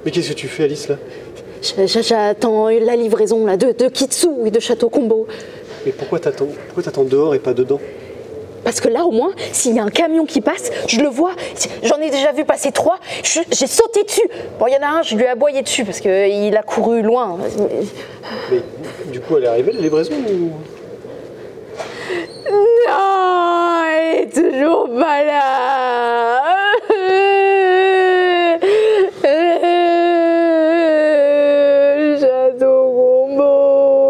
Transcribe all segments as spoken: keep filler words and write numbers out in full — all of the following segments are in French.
Mais qu'est-ce que tu fais, Alice, là? J'attends la livraison là, de, de Kitsu et de Château Combo. Mais pourquoi t'attends pourquoi t'attends dehors et pas dedans? Parce que là, au moins, s'il y a un camion qui passe, je le vois. J'en ai déjà vu passer trois. J'ai sauté dessus. Bon, il y en a un, je lui ai aboyé dessus parce qu'il a couru loin. Mais du coup, elle est arrivée, la livraison ou... Non, elle est toujours pas là. Château Combo.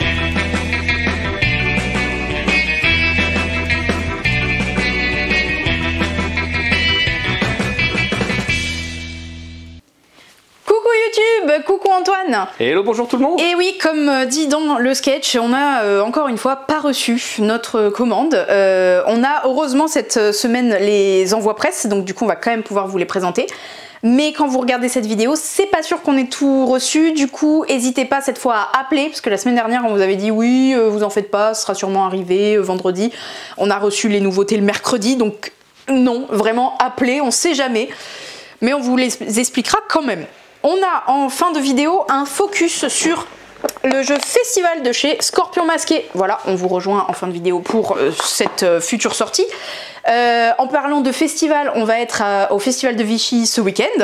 Coucou YouTube, coucou Antoine. Hello, bonjour tout le monde. Et oui, comme dit dans le sketch, on a euh, encore une fois pas reçu notre commande. Euh, on a heureusement cette semaine les envois presse, donc du coup on va quand même pouvoir vous les présenter. Mais quand vous regardez cette vidéo, c'est pas sûr qu'on ait tout reçu, du coup n'hésitez pas cette fois à appeler, parce que la semaine dernière on vous avait dit oui, euh, vous en faites pas, ce sera sûrement arrivé euh, vendredi. On a reçu les nouveautés le mercredi, donc non, vraiment appelez, on sait jamais. Mais on vous les expliquera quand même. On a en fin de vidéo un focus sur le jeu Festival de chez Scorpion Masqué. Voilà, on vous rejoint en fin de vidéo pour euh, cette euh, future sortie. Euh, en parlant de festival, on va être à, au Festival de Vichy ce week-end.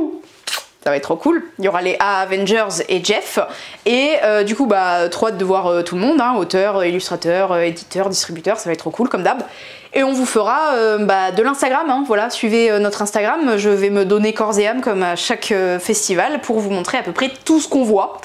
Ça va être trop cool. Il y aura les A Avengers et Jeff. Et euh, du coup, bah, trop hâte de voir euh, tout le monde, hein, auteurs, illustrateurs, euh, éditeurs, distributeurs, ça va être trop cool comme d'hab. Et on vous fera euh, bah, de l'Instagram, hein, voilà, suivez euh, notre Instagram. Je vais me donner corps et âme comme à chaque euh, festival pour vous montrer à peu près tout ce qu'on voit.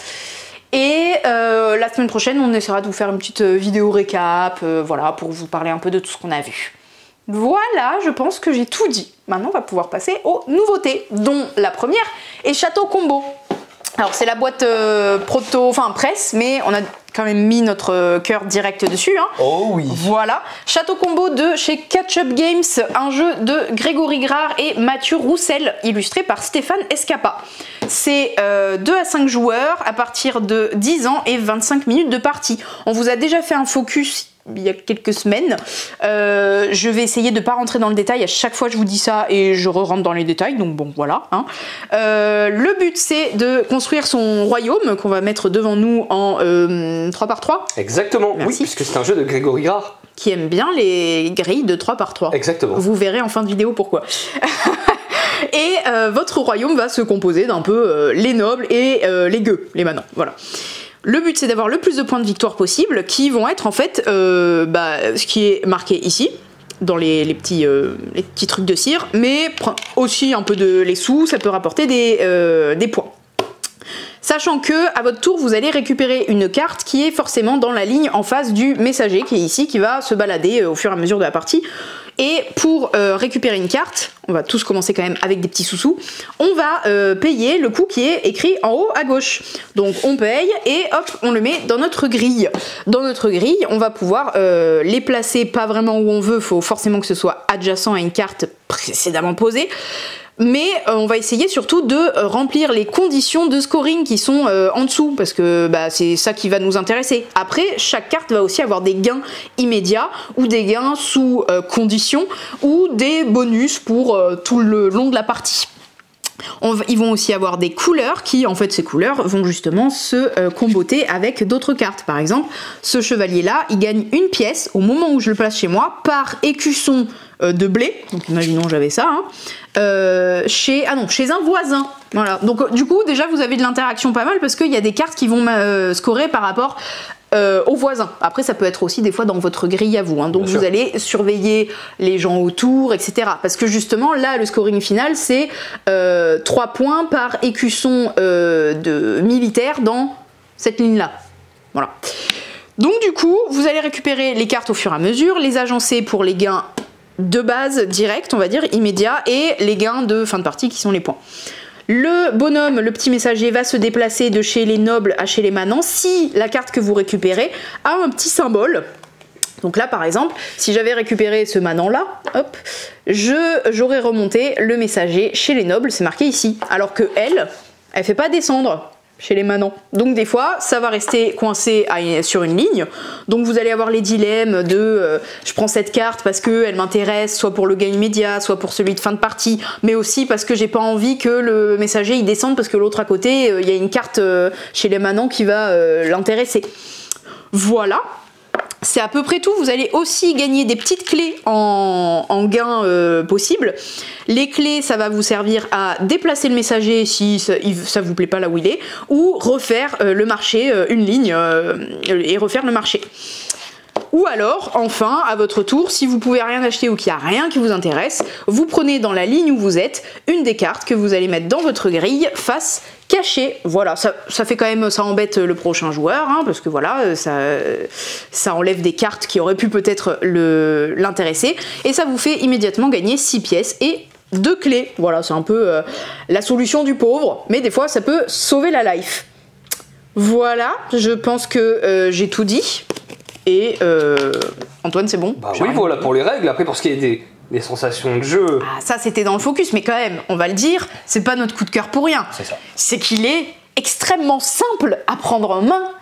Et euh, la semaine prochaine, on essaiera de vous faire une petite vidéo récap, euh, voilà, pour vous parler un peu de tout ce qu'on a vu. Voilà, je pense que j'ai tout dit. Maintenant, on va pouvoir passer aux nouveautés, dont la première est Château Combo. Alors, c'est la boîte euh, proto, enfin presse, mais on a quand même mis notre cœur direct dessus. Hein. Oh oui. Voilà. Château Combo de chez Catch Up Games, un jeu de Grégory Grard et Mathieu Roussel, illustré par Stéphane Escapa. C'est euh, deux à cinq joueurs à partir de dix ans et vingt-cinq minutes de partie. On vous a déjà fait un focus il y a quelques semaines. Euh, je vais essayer de ne pas rentrer dans le détail. À chaque fois je vous dis ça et je re-rentre dans les détails, donc bon voilà. Hein. Euh, le but c'est de construire son royaume qu'on va mettre devant nous en euh, trois par trois. Exactement, Merci. Oui, puisque c'est un jeu de Grégory Grard. Qui aime bien les grilles de trois par trois. Exactement. Vous verrez en fin de vidéo pourquoi. Et euh, votre royaume va se composer d'un peu euh, les nobles et euh, les gueux, les manants. Voilà. Le but c'est d'avoir le plus de points de victoire possible qui vont être en fait euh, bah, ce qui est marqué ici dans les, les, petits, euh, les petits trucs de cire, mais aussi un peu de les sous, ça peut rapporter des, euh, des points. Sachant que à votre tour vous allez récupérer une carte qui est forcément dans la ligne en face du messager qui est ici, qui va se balader au fur et à mesure de la partie. Et pour euh, récupérer une carte, on va tous commencer quand même avec des petits sous-sous, on va euh, payer le coût qui est écrit en haut à gauche. Donc on paye et hop, on le met dans notre grille. Dans notre grille, on va pouvoir euh, les placer pas vraiment où on veut, il faut forcément que ce soit adjacent à une carte précédemment posée. Mais euh, on va essayer surtout de euh, remplir les conditions de scoring qui sont euh, en dessous, parce que bah, c'est ça qui va nous intéresser. Après, chaque carte va aussi avoir des gains immédiats, ou des gains sous euh, conditions, ou des bonus pour euh, tout le long de la partie. On, ils vont aussi avoir des couleurs qui, en fait, ces couleurs vont justement se euh, comboter avec d'autres cartes. Par exemple, ce chevalier-là, il gagne une pièce au moment où je le place chez moi par écusson euh, de blé. Donc, imaginons j'avais ça. Hein, euh, chez, ah non, chez un voisin. Voilà. Donc, euh, du coup, déjà, vous avez de l'interaction pas mal parce qu'il y a des cartes qui vont euh, scorer par rapport Euh, aux voisins. Après, ça peut être aussi des fois dans votre grille à vous. Hein. Donc, Bien vous sûr. allez surveiller les gens autour, et cetera. Parce que justement, là, le scoring final, c'est euh, trois points par écusson euh, de militaire dans cette ligne-là. Voilà. Donc, du coup, vous allez récupérer les cartes au fur et à mesure, les agencer pour les gains de base directs, on va dire, immédiats, et les gains de fin de partie qui sont les points. Le bonhomme, le petit messager, va se déplacer de chez les nobles à chez les manants si la carte que vous récupérez a un petit symbole. Donc là, par exemple, si j'avais récupéré ce manant-là, hop, j'aurais remonté le messager chez les nobles, c'est marqué ici. Alors que elle, elle fait pas descendre. chez les manants. Donc des fois, ça va rester coincé à, sur une ligne. Donc vous allez avoir les dilemmes de euh, je prends cette carte parce qu'elle m'intéresse, soit pour le gain immédiat, soit pour celui de fin de partie, mais aussi parce que j'ai pas envie que le messager il descende parce que l'autre à côté, il euh, y a une carte euh, chez les manants qui va euh, l'intéresser. Voilà. C'est à peu près tout. Vous allez aussi gagner des petites clés en, en gain euh, possible. Les clés, ça va vous servir à déplacer le messager si ça, ça vous plaît pas là où il est, ou refaire euh, le marché, euh, une ligne, euh, et refaire le marché. Ou alors, enfin, à votre tour, si vous pouvez rien acheter ou qu'il n'y a rien qui vous intéresse, vous prenez dans la ligne où vous êtes une des cartes que vous allez mettre dans votre grille face cachée. Voilà, ça, ça fait quand même, ça embête le prochain joueur, hein, parce que voilà, ça, ça enlève des cartes qui auraient pu peut-être l'intéresser, et ça vous fait immédiatement gagner six pièces et deux clés. Voilà, c'est un peu euh, la solution du pauvre, mais des fois ça peut sauver la life. Voilà, je pense que euh, j'ai tout dit. Et euh, Antoine, c'est bon? Bah oui, voilà pour les règles. Après, pour ce qui est des, des sensations de jeu. Ah, ça, c'était dans le focus, mais quand même, on va le dire, c'est pas notre coup de cœur pour rien. C'est ça. C'est qu'il est extrêmement simple à prendre en main.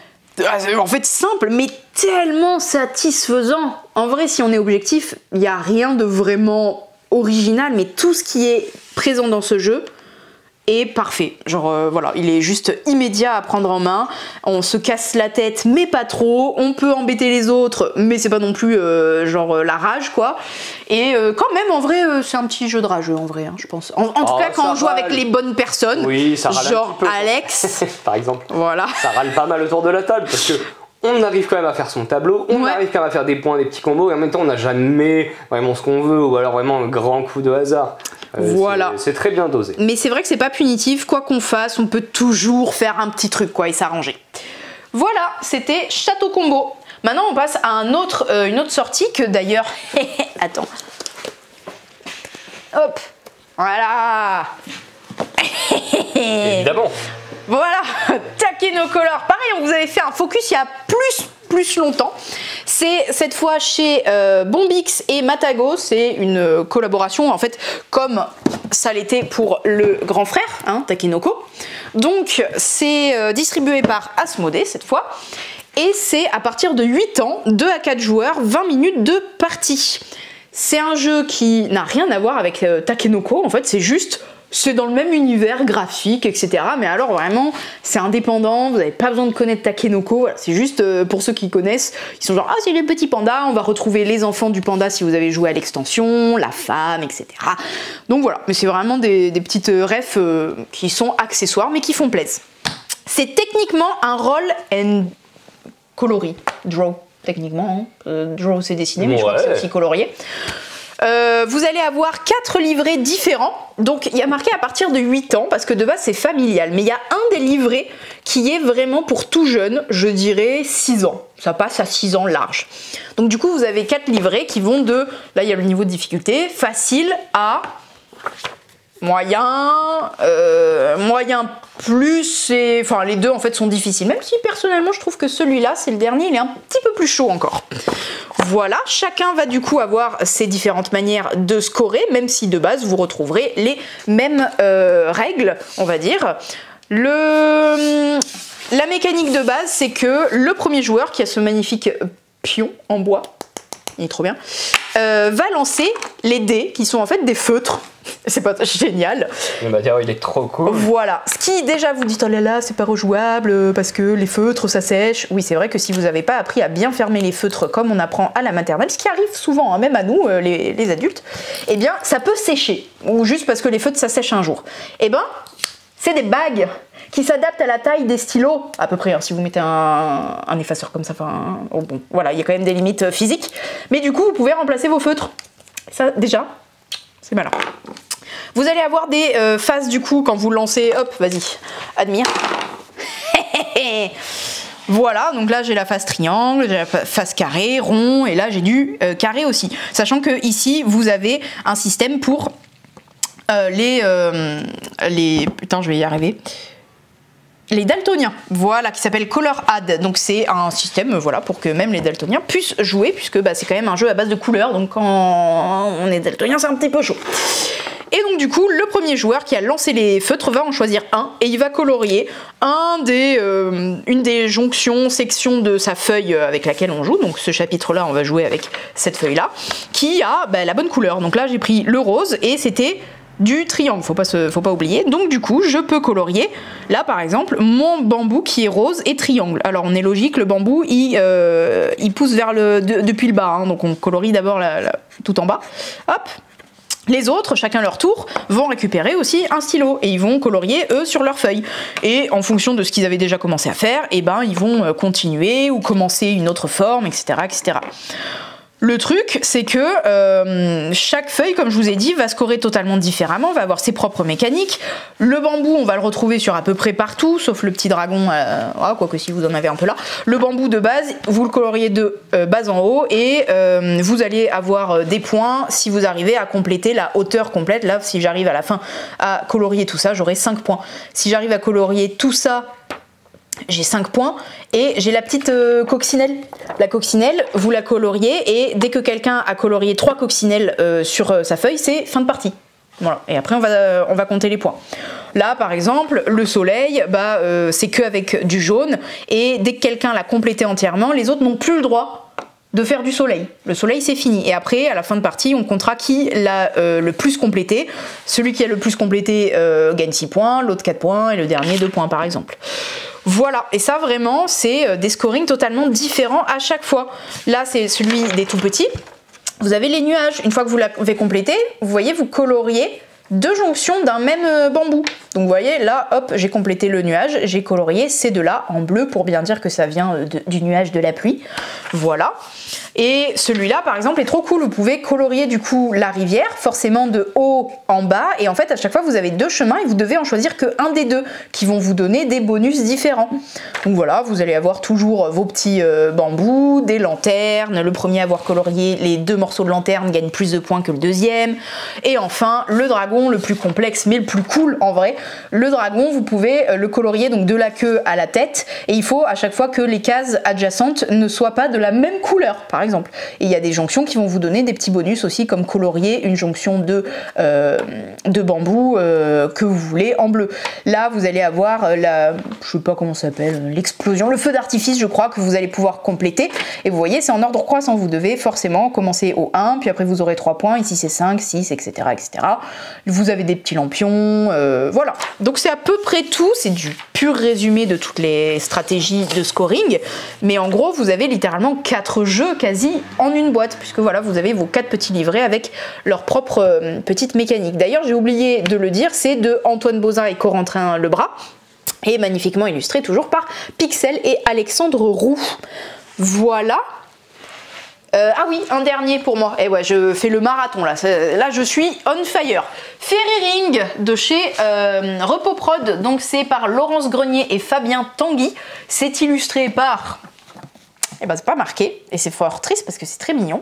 En fait, simple, mais tellement satisfaisant. En vrai, si on est objectif, il n'y a rien de vraiment original, mais tout ce qui est présent dans ce jeu est parfait. Genre euh, voilà, il est juste immédiat à prendre en main. On se casse la tête, mais pas trop. On peut embêter les autres, mais c'est pas non plus euh, genre euh, la rage quoi. Et euh, quand même, en vrai, euh, c'est un petit jeu de rageux en vrai, hein, je pense. En, en tout oh, cas, quand on joue râle. avec les bonnes personnes, oui, ça râle genre un petit peu. Alex, par exemple. Voilà. Ça râle pas mal autour de la table parce que on arrive quand même à faire son tableau, on Ouais. arrive quand même à faire des points, des petits combos, et en même temps on n'a jamais vraiment ce qu'on veut, ou alors vraiment le grand coup de hasard. Euh, Voilà. C'est très bien dosé. Mais c'est vrai que c'est pas punitif, quoi qu'on fasse, on peut toujours faire un petit truc quoi et s'arranger. Voilà, c'était Château Combo. Maintenant on passe à un autre, euh, une autre sortie que d'ailleurs... Attends. Hop. Voilà. Évidemment. Voilà, Takenocolor. Pareil, on vous avait fait un focus il y a plus, plus longtemps. C'est cette fois chez euh, Bombix et Matago. C'est une collaboration, en fait, comme ça l'était pour le grand frère, hein, Takenoko. Donc, c'est euh, distribué par Asmodée, cette fois. Et c'est à partir de huit ans, deux à quatre joueurs, vingt minutes de partie. C'est un jeu qui n'a rien à voir avec euh, Takenoko, en fait, c'est juste... C'est dans le même univers graphique, et cetera. Mais alors vraiment, c'est indépendant, vous n'avez pas besoin de connaître Takenoko. Voilà, c'est juste euh, pour ceux qui connaissent, ils sont genre, ah c'est les petits pandas, on va retrouver les enfants du panda si vous avez joué à l'extension, la femme, et cetera. Donc voilà, mais c'est vraiment des, des petites refs euh, qui sont accessoires, mais qui font plaisir. C'est techniquement un roll and coloris, draw, techniquement. Hein. Euh, draw c'est dessiné, mais ouais. Je crois que c'est aussi colorié. Euh, vous allez avoir quatre livrets différents, donc il y a marqué à partir de huit ans parce que de base c'est familial, mais il y a un des livrets qui est vraiment pour tout jeune, je dirais six ans, ça passe à six ans large. Donc du coup vous avez quatre livrets qui vont de, là il y a le niveau de difficulté, facile à moyen, euh, moyen plus, et enfin les deux en fait sont difficiles, même si personnellement je trouve que celui-là, c'est le dernier, il est un petit peu plus chaud encore. Voilà, chacun va du coup avoir ses différentes manières de scorer, même si de base vous retrouverez les mêmes euh, règles, on va dire. Le... La mécanique de base, c'est que le premier joueur qui a ce magnifique pion en bois, il est trop bien, euh, va lancer les dés qui sont en fait des feutres. C'est pas génial. On va dire il est trop cool. Voilà. Ce qui déjà vous dit oh là là c'est pas rejouable parce que les feutres ça sèche. Oui c'est vrai que si vous n'avez pas appris à bien fermer les feutres comme on apprend à la maternelle, ce qui arrive souvent hein, même à nous euh, les, les adultes, eh bien ça peut sécher. Ou juste parce que les feutres ça sèche un jour. Eh ben c'est des bagues qui s'adaptent à la taille des stylos à peu près. Hein, si vous mettez un, un effaceur comme ça, enfin oh bon voilà il y a quand même des limites euh, physiques. Mais du coup vous pouvez remplacer vos feutres. Ça déjà c'est malin. Vous allez avoir des euh, phases du coup quand vous lancez, hop, vas-y, admire. Voilà, donc là j'ai la phase triangle, j'ai la phase carré, rond, et là j'ai du euh, carré aussi. Sachant que ici vous avez un système pour euh, les, euh, les, putain je vais y arriver. Les daltoniens, voilà, qui s'appelle Color Add. Donc c'est un système, voilà, pour que même les daltoniens puissent jouer, puisque bah, c'est quand même un jeu à base de couleurs, donc quand on est daltonien, c'est un petit peu chaud. Et donc du coup, le premier joueur qui a lancé les feutres va en choisir un et il va colorier un des, euh, une des jonctions, sections de sa feuille avec laquelle on joue. Donc ce chapitre-là, on va jouer avec cette feuille-là, qui a bah, la bonne couleur. Donc là, j'ai pris le rose et c'était du triangle, faut pas, se, faut pas oublier. Donc du coup, je peux colorier, là par exemple, mon bambou qui est rose et triangle. Alors on est logique, le bambou, il, euh, il pousse vers le, de, depuis le bas, hein, donc on colorie d'abord la, la, tout en bas. Hop. Les autres, chacun leur tour, vont récupérer aussi un stylo et ils vont colorier eux sur leur feuille. Et en fonction de ce qu'ils avaient déjà commencé à faire, et ben ils vont continuer ou commencer une autre forme, et cetera, et cetera. Le truc, c'est que euh, chaque feuille, comme je vous ai dit, va scorer totalement différemment, va avoir ses propres mécaniques. Le bambou, on va le retrouver sur à peu près partout, sauf le petit dragon, euh, ah, quoique si vous en avez un peu là. Le bambou de base, vous le coloriez de euh, bas en haut et euh, vous allez avoir des points si vous arrivez à compléter la hauteur complète. Là, si j'arrive à la fin à colorier tout ça, j'aurai cinq points. Si j'arrive à colorier tout ça, j'ai cinq points et j'ai la petite euh, coccinelle. La coccinelle, vous la coloriez et dès que quelqu'un a colorié trois coccinelles euh, sur euh, sa feuille, c'est fin de partie. Voilà. Et après on va, euh, on va compter les points. Là par exemple, le soleil, bah, euh, c'est qu'avec du jaune et dès que quelqu'un l'a complété entièrement, les autres n'ont plus le droit de faire du soleil. Le soleil c'est fini. Et après, à la fin de partie, on comptera qui l'a euh, le plus complété. Celui qui a le plus complété euh, gagne six points, l'autre quatre points et le dernier deux points par exemple. Voilà, et ça vraiment, c'est des scorings totalement différents à chaque fois. Là, c'est celui des tout petits. Vous avez les nuages. Une fois que vous l'avez complété, vous voyez, vous coloriez deux jonctions d'un même bambou. Donc vous voyez, là, hop, j'ai complété le nuage, j'ai colorié ces deux-là en bleu pour bien dire que ça vient de, du nuage de la pluie. Voilà. Et celui-là, par exemple, est trop cool. Vous pouvez colorier du coup la rivière, forcément de haut en bas. Et en fait, à chaque fois, vous avez deux chemins et vous devez en choisir qu'un des deux qui vont vous donner des bonus différents. Donc voilà, vous allez avoir toujours vos petits euh, bambous, des lanternes. Le premier à avoir colorié les deux morceaux de lanterne gagne plus de points que le deuxième. Et enfin, le dragon, le plus complexe mais le plus cool en vrai. Le dragon, vous pouvez le colorier donc de la queue à la tête. Et il faut à chaque fois que les cases adjacentes ne soient pas de la même couleur, par exemple. Exemple. Et il y a des jonctions qui vont vous donner des petits bonus aussi, comme colorier une jonction de, euh, de bambou euh, que vous voulez en bleu. Là, vous allez avoir la, je sais pas comment ça s'appelle, l'explosion, le feu d'artifice, je crois, que vous allez pouvoir compléter. Et vous voyez, c'est en ordre croissant. Vous devez forcément commencer au un, puis après vous aurez trois points. Ici, c'est cinq, six, et cetera, et cetera. Vous avez des petits lampions, euh, voilà. Donc c'est à peu près tout. C'est du pur résumé de toutes les stratégies de scoring. Mais en gros, vous avez littéralement quatre jeux quasi en une boîte, puisque voilà, vous avez vos quatre petits livrets avec leurs propres euh, petites mécaniques. D'ailleurs, j'ai oublié de le dire, c'est de Antoine Bozin et Corentin Lebras, et magnifiquement illustré toujours par Pixel et Alexandre Roux. Voilà. Euh, ah oui, un dernier pour moi. Et ouais, je fais le marathon là. Là, je suis on fire. Fairy Ring de chez euh, Repos Prod. Donc c'est par Laurence Grenier et Fabien Tanguy. C'est illustré par... Eh ben c'est pas marqué, et c'est fort triste parce que c'est très mignon.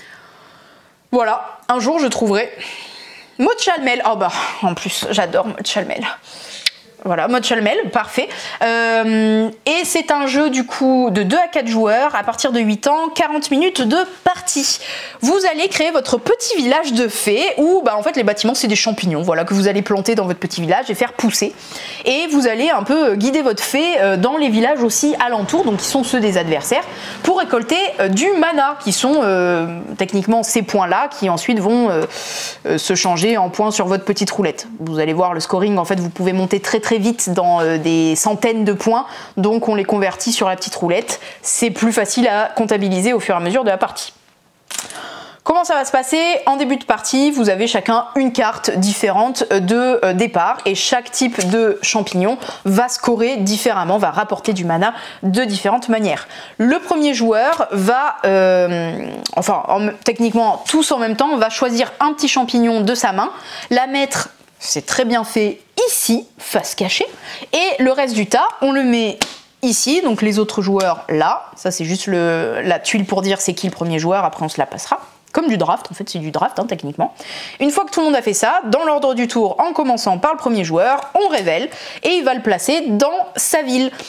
Voilà, un jour je trouverai Maud Chalmel. Oh bah, en plus, j'adore Maud Chalmel. Voilà, Maud Chalmel, parfait. Euh, et c'est un jeu du coup de deux à quatre joueurs à partir de huit ans, quarante minutes de partie. Vous allez créer votre petit village de fées où bah, en fait les bâtiments c'est des champignons, voilà, que vous allez planter dans votre petit village et faire pousser. Et vous allez un peu guider votre fée dans les villages aussi alentours, donc qui sont ceux des adversaires, pour récolter du mana, qui sont euh, techniquement ces points-là, qui ensuite vont euh, euh, se changer en points sur votre petite roulette. Vous allez voir le scoring, en fait vous pouvez monter très très vite dans euh, des centaines de points, donc on les convertit sur la petite roulette. C'est plus facile à comptabiliser au fur et à mesure de la partie. Comment ça va se passer? En début de partie, vous avez chacun une carte différente de euh, départ et chaque type de champignon va scorer différemment, va rapporter du mana de différentes manières. Le premier joueur va, euh, enfin en, techniquement tous en même temps, va choisir un petit champignon de sa main, la mettre, c'est très bien fait, ici, face cachée, et le reste du tas, on le met ici, donc les autres joueurs là, ça c'est juste le, la tuile pour dire c'est qui le premier joueur, après on se la passera. Comme du draft, en fait c'est du draft hein, techniquement. Une fois que tout le monde a fait ça, dans l'ordre du tour, en commençant par le premier joueur, on révèle et il va le placer dans sa ville.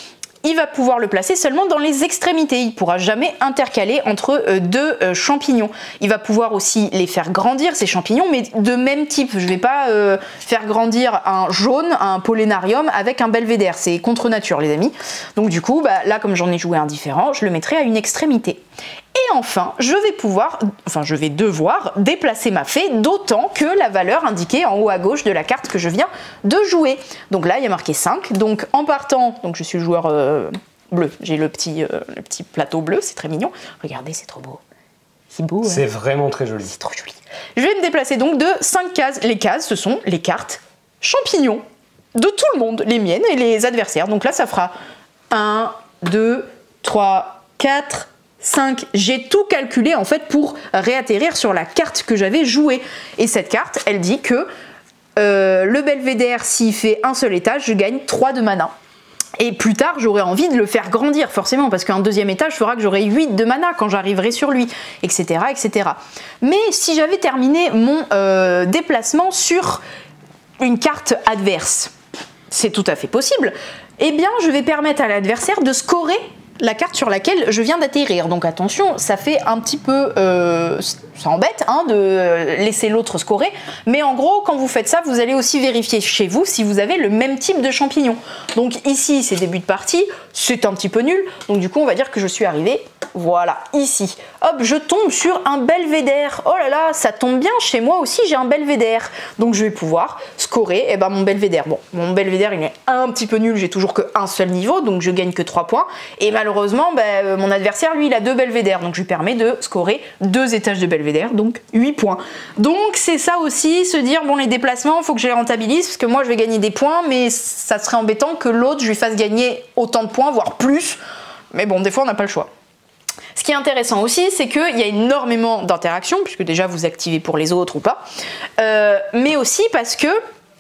il va pouvoir le placer seulement dans les extrémités. Il ne pourra jamais intercaler entre euh, deux euh, champignons. Il va pouvoir aussi les faire grandir, ces champignons, mais de même type. Je ne vais pas euh, faire grandir un jaune, un polénarium avec un belvédère. C'est contre nature, les amis. Donc du coup, bah, là, comme j'en ai joué un différent, je le mettrai à une extrémité. Et enfin, je vais pouvoir, enfin je vais devoir déplacer ma fée d'autant que la valeur indiquée en haut à gauche de la carte que je viens de jouer. Donc là, il y a marqué cinq. Donc en partant, donc je suis le joueur euh, bleu, j'ai le petit, euh, le petit plateau bleu, c'est très mignon. Regardez, c'est trop beau. C'est beau. C'est hein, vraiment très joli. C'est trop joli. Je vais me déplacer donc de cinq cases. Les cases, ce sont les cartes champignons de tout le monde, les miennes et les adversaires. Donc là, ça fera un, deux, trois, quatre, cinq. J'ai tout calculé en fait pour réatterrir sur la carte que j'avais jouée. Et cette carte, elle dit que euh, le belvédère, s'il fait un seul étage, je gagne trois de mana. Et plus tard, j'aurai envie de le faire grandir, forcément, parce qu'un deuxième étage fera que j'aurai huit de mana quand j'arriverai sur lui, et cetera, et cetera. Mais si j'avais terminé mon euh, déplacement sur une carte adverse, c'est tout à fait possible, eh bien, je vais permettre à l'adversaire de scorer la carte sur laquelle je viens d'atterrir. Donc attention, ça fait un petit peu... Euh, ça embête hein, de laisser l'autre scorer. Mais en gros, quand vous faites ça, vous allez aussi vérifier chez vous si vous avez le même type de champignon. Donc ici, c'est début de partie. C'est un petit peu nul. Donc du coup, on va dire que je suis arrivée, voilà, ici. Hop, je tombe sur un belvédère. Oh là là, ça tombe bien, chez moi aussi, j'ai un belvédère. Donc je vais pouvoir scorer eh ben, mon belvédère. Bon, mon belvédère, il est un petit peu nul. J'ai toujours qu'un seul niveau, donc je gagne que trois points. Et malheureusement, ben, mon adversaire, lui, il a deux belvédères. Donc je lui permets de scorer deux étages de belvédère, donc huit points. Donc c'est ça aussi, se dire, bon, les déplacements, il faut que je les rentabilise, parce que moi, je vais gagner des points, mais ça serait embêtant que l'autre, je lui fasse gagner autant de points, voire plus. Mais bon, des fois, on n'a pas le choix. Ce qui est intéressant aussi, c'est qu'il y a énormément d'interactions, puisque déjà, vous activez pour les autres ou pas, euh, mais aussi parce que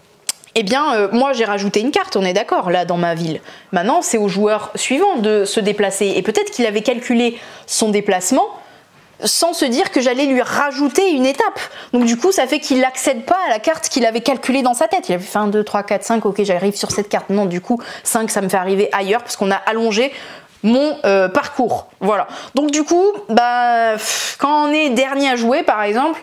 eh bien, euh, moi j'ai rajouté une carte, on est d'accord, là dans ma ville. Maintenant, c'est au joueur suivant de se déplacer. Et peut-être qu'il avait calculé son déplacement sans se dire que j'allais lui rajouter une étape. Donc du coup, ça fait qu'il n'accède pas à la carte qu'il avait calculée dans sa tête. Il avait fait un, deux, trois, quatre, cinq, ok, j'arrive sur cette carte. Non, du coup, cinq, ça me fait arriver ailleurs parce qu'on a allongé mon euh, parcours. Voilà. Donc du coup, bah, quand on est dernier à jouer, par exemple,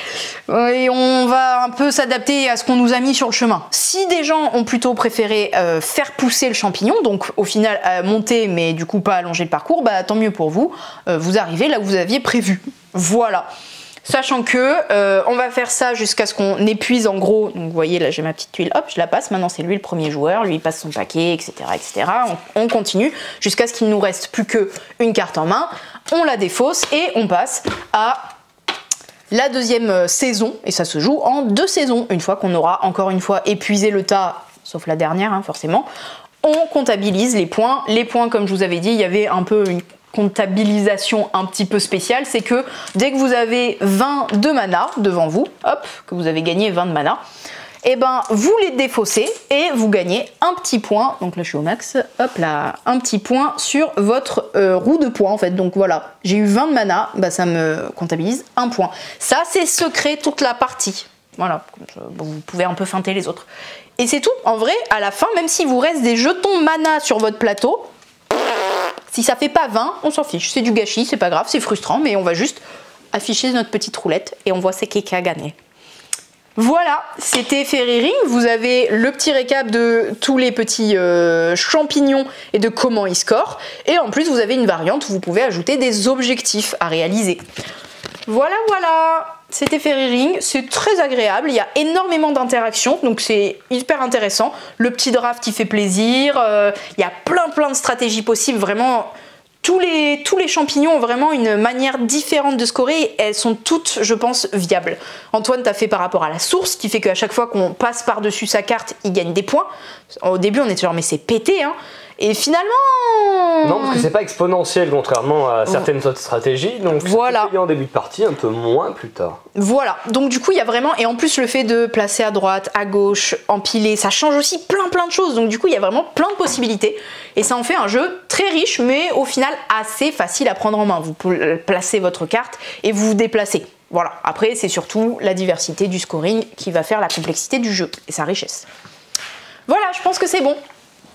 et on va un peu s'adapter à ce qu'on nous a mis sur le chemin. Si des gens ont plutôt préféré euh, faire pousser le champignon, donc au final euh, monter, mais du coup pas allonger le parcours, bah tant mieux pour vous. Euh, vous arrivez là où vous aviez prévu. Voilà. Sachant que euh, on va faire ça jusqu'à ce qu'on épuise en gros. Donc vous voyez là j'ai ma petite tuile, hop je la passe. Maintenant c'est lui le premier joueur, lui il passe son paquet, et cetera, et cetera. On, on continue jusqu'à ce qu'il nous reste plus que une carte en main. On la défausse et on passe à la deuxième saison. Et ça se joue en deux saisons. Une fois qu'on aura encore une fois épuisé le tas, sauf la dernière hein, forcément, on comptabilise les points. Les points comme je vous avais dit, il y avait un peu une comptabilisation un petit peu spéciale, c'est que dès que vous avez vingt de mana devant vous, hop, que vous avez gagné vingt de mana, et ben vous les défaussez et vous gagnez un petit point. Donc là je suis au max, hop là, un petit point sur votre euh, roue de points en fait. Donc voilà, j'ai eu vingt de mana, bah ça me comptabilise un point. Ça c'est secret toute la partie. Voilà, vous pouvez un peu feinter les autres. Et c'est tout. En vrai, à la fin, même s'il vous reste des jetons mana sur votre plateau, si ça fait pas vingt, on s'en fiche. C'est du gâchis, c'est pas grave, c'est frustrant, mais on va juste afficher notre petite roulette et on voit c'est qui a gagné. Voilà, c'était Fairy Ring. Vous avez le petit récap de tous les petits euh, champignons et de comment ils scorent. Et en plus, vous avez une variante où vous pouvez ajouter des objectifs à réaliser. Voilà, voilà, c'était Fairy Ring, c'est très agréable, il y a énormément d'interactions, donc c'est hyper intéressant. Le petit draft qui fait plaisir, euh, il y a plein plein de stratégies possibles, vraiment, tous les, tous les champignons ont vraiment une manière différente de scorer, et elles sont toutes, je pense, viables. Antoine t'a fait par rapport à la source, qui fait qu'à chaque fois qu'on passe par-dessus sa carte, il gagne des points. Au début, on était genre, mais c'est pété, hein. Et finalement... Non, parce que c'est pas exponentiel, contrairement à certaines autres stratégies, donc voilà. C'est en début de partie, un peu moins plus tard. Voilà, donc du coup il y a vraiment, et en plus le fait de placer à droite, à gauche, empiler, ça change aussi plein plein de choses, donc du coup il y a vraiment plein de possibilités, et ça en fait un jeu très riche, mais au final assez facile à prendre en main. Vous pouvez placer votre carte et vous vous déplacez. Voilà, après c'est surtout la diversité du scoring qui va faire la complexité du jeu, et sa richesse. Voilà, je pense que c'est bon.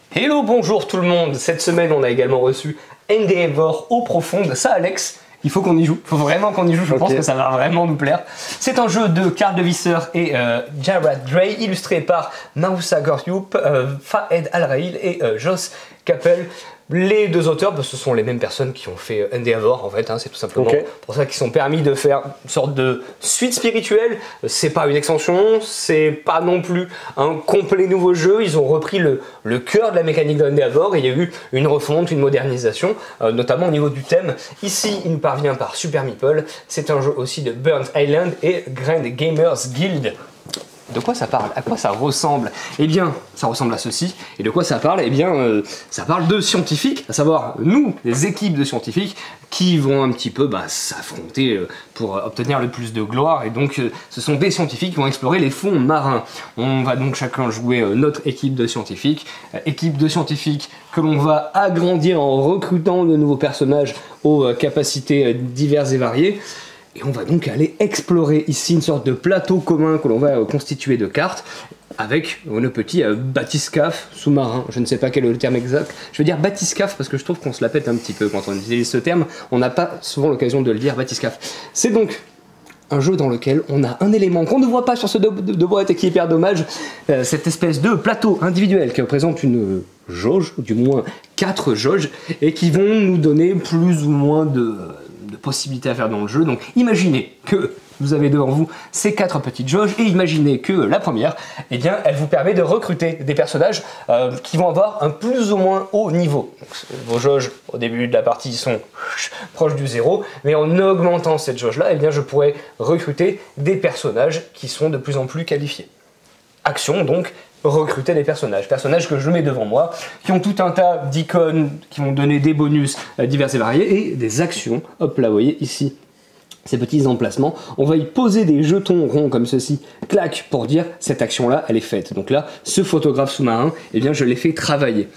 Hello, bonjour tout le monde. Cette semaine, on a également reçu Endeavor Eau Profonde. Ça, Alex, il faut qu'on y joue. Il faut vraiment qu'on y joue. Je okay. pense que ça va vraiment nous plaire. C'est un jeu de Carl de Visser et euh, Jared Gray, illustré par Moussa Goryoup, euh, Fahed Al-Rail et euh, Joss Capel. Les deux auteurs, bah, ce sont les mêmes personnes qui ont fait Endeavor en fait, hein, c'est tout simplement okay. pour ça qu'ils sont permis de faire une sorte de suite spirituelle. C'est pas une extension, c'est pas non plus un complet nouveau jeu, ils ont repris le, le cœur de la mécanique d'Endeavor et il y a eu une refonte, une modernisation, euh, notamment au niveau du thème. Ici, il nous parvient par Super Meeple, c'est un jeu aussi de Burnt Island et Grand Gamers Guild. De quoi ça parle? À quoi ça ressemble? Eh bien, ça ressemble à ceci. Et de quoi ça parle? Eh bien, euh, ça parle de scientifiques, à savoir nous, les équipes de scientifiques, qui vont un petit peu bah, s'affronter euh, pour obtenir le plus de gloire. Et donc, euh, ce sont des scientifiques qui vont explorer les fonds marins. On va donc chacun jouer euh, notre équipe de scientifiques. Euh, équipe de scientifiques que l'on va agrandir en recrutant de nouveaux personnages aux euh, capacités euh, diverses et variées. Et on va donc aller explorer ici une sorte de plateau commun que l'on va euh, constituer de cartes avec euh, nos petits euh, bathyscaphes sous-marins. Je ne sais pas quel est le terme exact. Je veux dire bathyscaphe parce que je trouve qu'on se la pète un petit peu quand on utilise ce terme. On n'a pas souvent l'occasion de le dire, bathyscaphe. C'est donc un jeu dans lequel on a un élément qu'on ne voit pas sur ce de, de, de boîte et qui est hyper dommage. Euh, cette espèce de plateau individuel qui représente une euh, jauge, ou du moins quatre jauges, et qui vont nous donner plus ou moins de... de possibilités à faire dans le jeu. Donc imaginez que vous avez devant vous ces quatre petites jauges et imaginez que la première, eh bien, elle vous permet de recruter des personnages euh, qui vont avoir un plus ou moins haut niveau. Donc, vos jauges au début de la partie sont proches du zéro, mais en augmentant cette jauge-là, eh bien, je pourrais recruter des personnages qui sont de plus en plus qualifiés. Action donc, recruter des personnages, personnages que je mets devant moi, qui ont tout un tas d'icônes qui vont donner des bonus euh, divers et variés et des actions. Hop là, vous voyez ici ces petits emplacements. On va y poser des jetons ronds comme ceci, clac, pour dire cette action-là, elle est faite. Donc là, ce photographe sous-marin, eh bien, je l'ai fait travailler.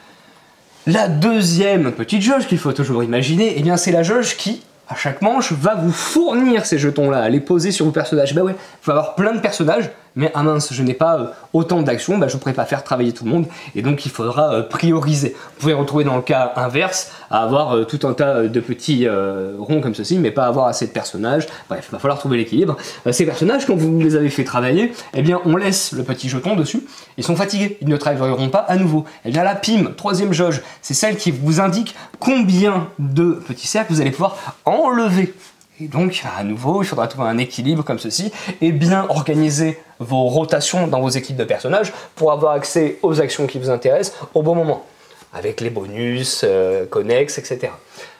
La deuxième petite jauge qu'il faut toujours imaginer, eh bien, c'est la jauge qui, à chaque manche, va vous fournir ces jetons-là, à les poser sur vos personnages. Bah ouais, il faut avoir plein de personnages, mais ah mince, je n'ai pas euh, autant d'actions, bah je ne pourrais pas faire travailler tout le monde, et donc il faudra euh, prioriser. Vous pouvez retrouver dans le cas inverse, à avoir euh, tout un tas de petits euh, ronds comme ceci, mais pas avoir assez de personnages. Bref, il va falloir trouver l'équilibre. Euh, ces personnages, quand vous les avez fait travailler, eh bien on laisse le petit jeton dessus, ils sont fatigués, ils ne travailleront pas à nouveau. Et bien la P I M, troisième jauge, c'est celle qui vous indique combien de petits cercles vous allez pouvoir enlever. Et donc, à nouveau, il faudra trouver un équilibre comme ceci et bien organiser vos rotations dans vos équipes de personnages pour avoir accès aux actions qui vous intéressent au bon moment, avec les bonus, euh, connexes, et cetera.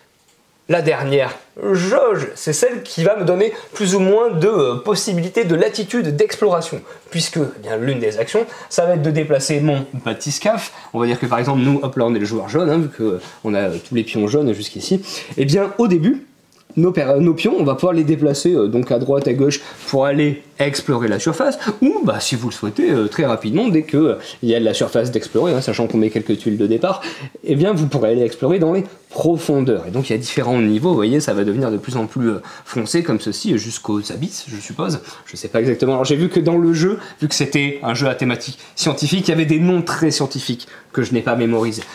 La dernière jauge, c'est celle qui va me donner plus ou moins de euh, possibilités de latitude d'exploration, puisque eh bien l'une des actions, ça va être de déplacer mon bathyscaphe. On va dire que par exemple, nous, hop là, on est le joueur jaune, hein, vu qu'on a euh, tous les pions jaunes jusqu'ici. Et bien, au début, Nos, nos pions, on va pouvoir les déplacer euh, donc à droite, à gauche pour aller explorer la surface, ou bah, si vous le souhaitez, euh, très rapidement, dès qu'il euh, y a de la surface d'explorer, hein, sachant qu'on met quelques tuiles de départ, eh bien vous pourrez aller explorer dans les profondeurs. Et donc il y a différents niveaux, vous voyez, ça va devenir de plus en plus euh, foncé comme ceci, jusqu'aux abysses, je suppose. Je sais pas exactement. Alors j'ai vu que dans le jeu, vu que c'était un jeu à thématique scientifique, il y avait des noms très scientifiques que je n'ai pas mémorisés.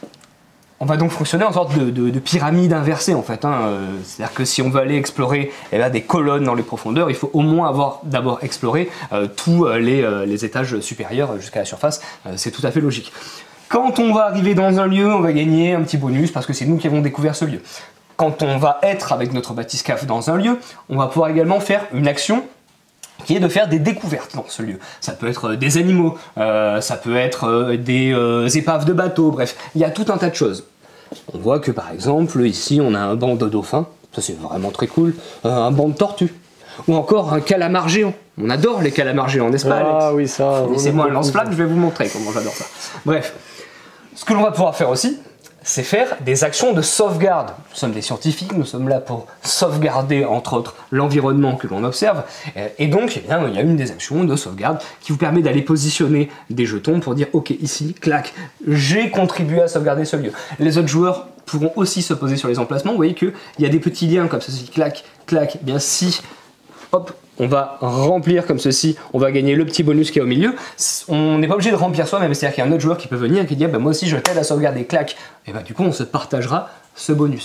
On va donc fonctionner en sorte de, de, de pyramide inversée en fait. Hein. Euh, C'est-à-dire que si on veut aller explorer eh bien, des colonnes dans les profondeurs, il faut au moins avoir d'abord exploré euh, tous euh, les, euh, les étages supérieurs jusqu'à la surface. Euh, C'est tout à fait logique. Quand on va arriver dans un lieu, on va gagner un petit bonus parce que c'est nous qui avons découvert ce lieu. Quand on va être avec notre bathyscaphe dans un lieu, on va pouvoir également faire une action qui est de faire des découvertes dans ce lieu. Ça peut être des animaux, euh, ça peut être euh, des euh, épaves de bateaux, bref, il y a tout un tas de choses. On voit que par exemple, ici, on a un banc de dauphins, ça c'est vraiment très cool, euh, un banc de tortues, ou encore un calamar géant. On adore les calamars géants, n'est-ce pas, Alex? Ah oui, ça... Laissez-moi un lance-flamme, je vais vous montrer comment j'adore ça. Bref, ce que l'on va pouvoir faire aussi, c'est faire des actions de sauvegarde. Nous sommes des scientifiques, nous sommes là pour sauvegarder, entre autres, l'environnement que l'on observe. Et donc, eh bien, il y a une des actions de sauvegarde qui vous permet d'aller positionner des jetons pour dire « Ok, ici, clac, j'ai contribué à sauvegarder ce lieu ». Les autres joueurs pourront aussi se poser sur les emplacements. Vous voyez qu'il y a des petits liens comme ceci, clac, clac. Eh bien, si, hop, on va remplir comme ceci, on va gagner le petit bonus qui est au milieu. On n'est pas obligé de remplir soi-même, c'est-à-dire qu'il y a un autre joueur qui peut venir et qui dit bah, moi aussi je t'aide à sauvegarder, clac. Et bah du coup on se partagera ce bonus.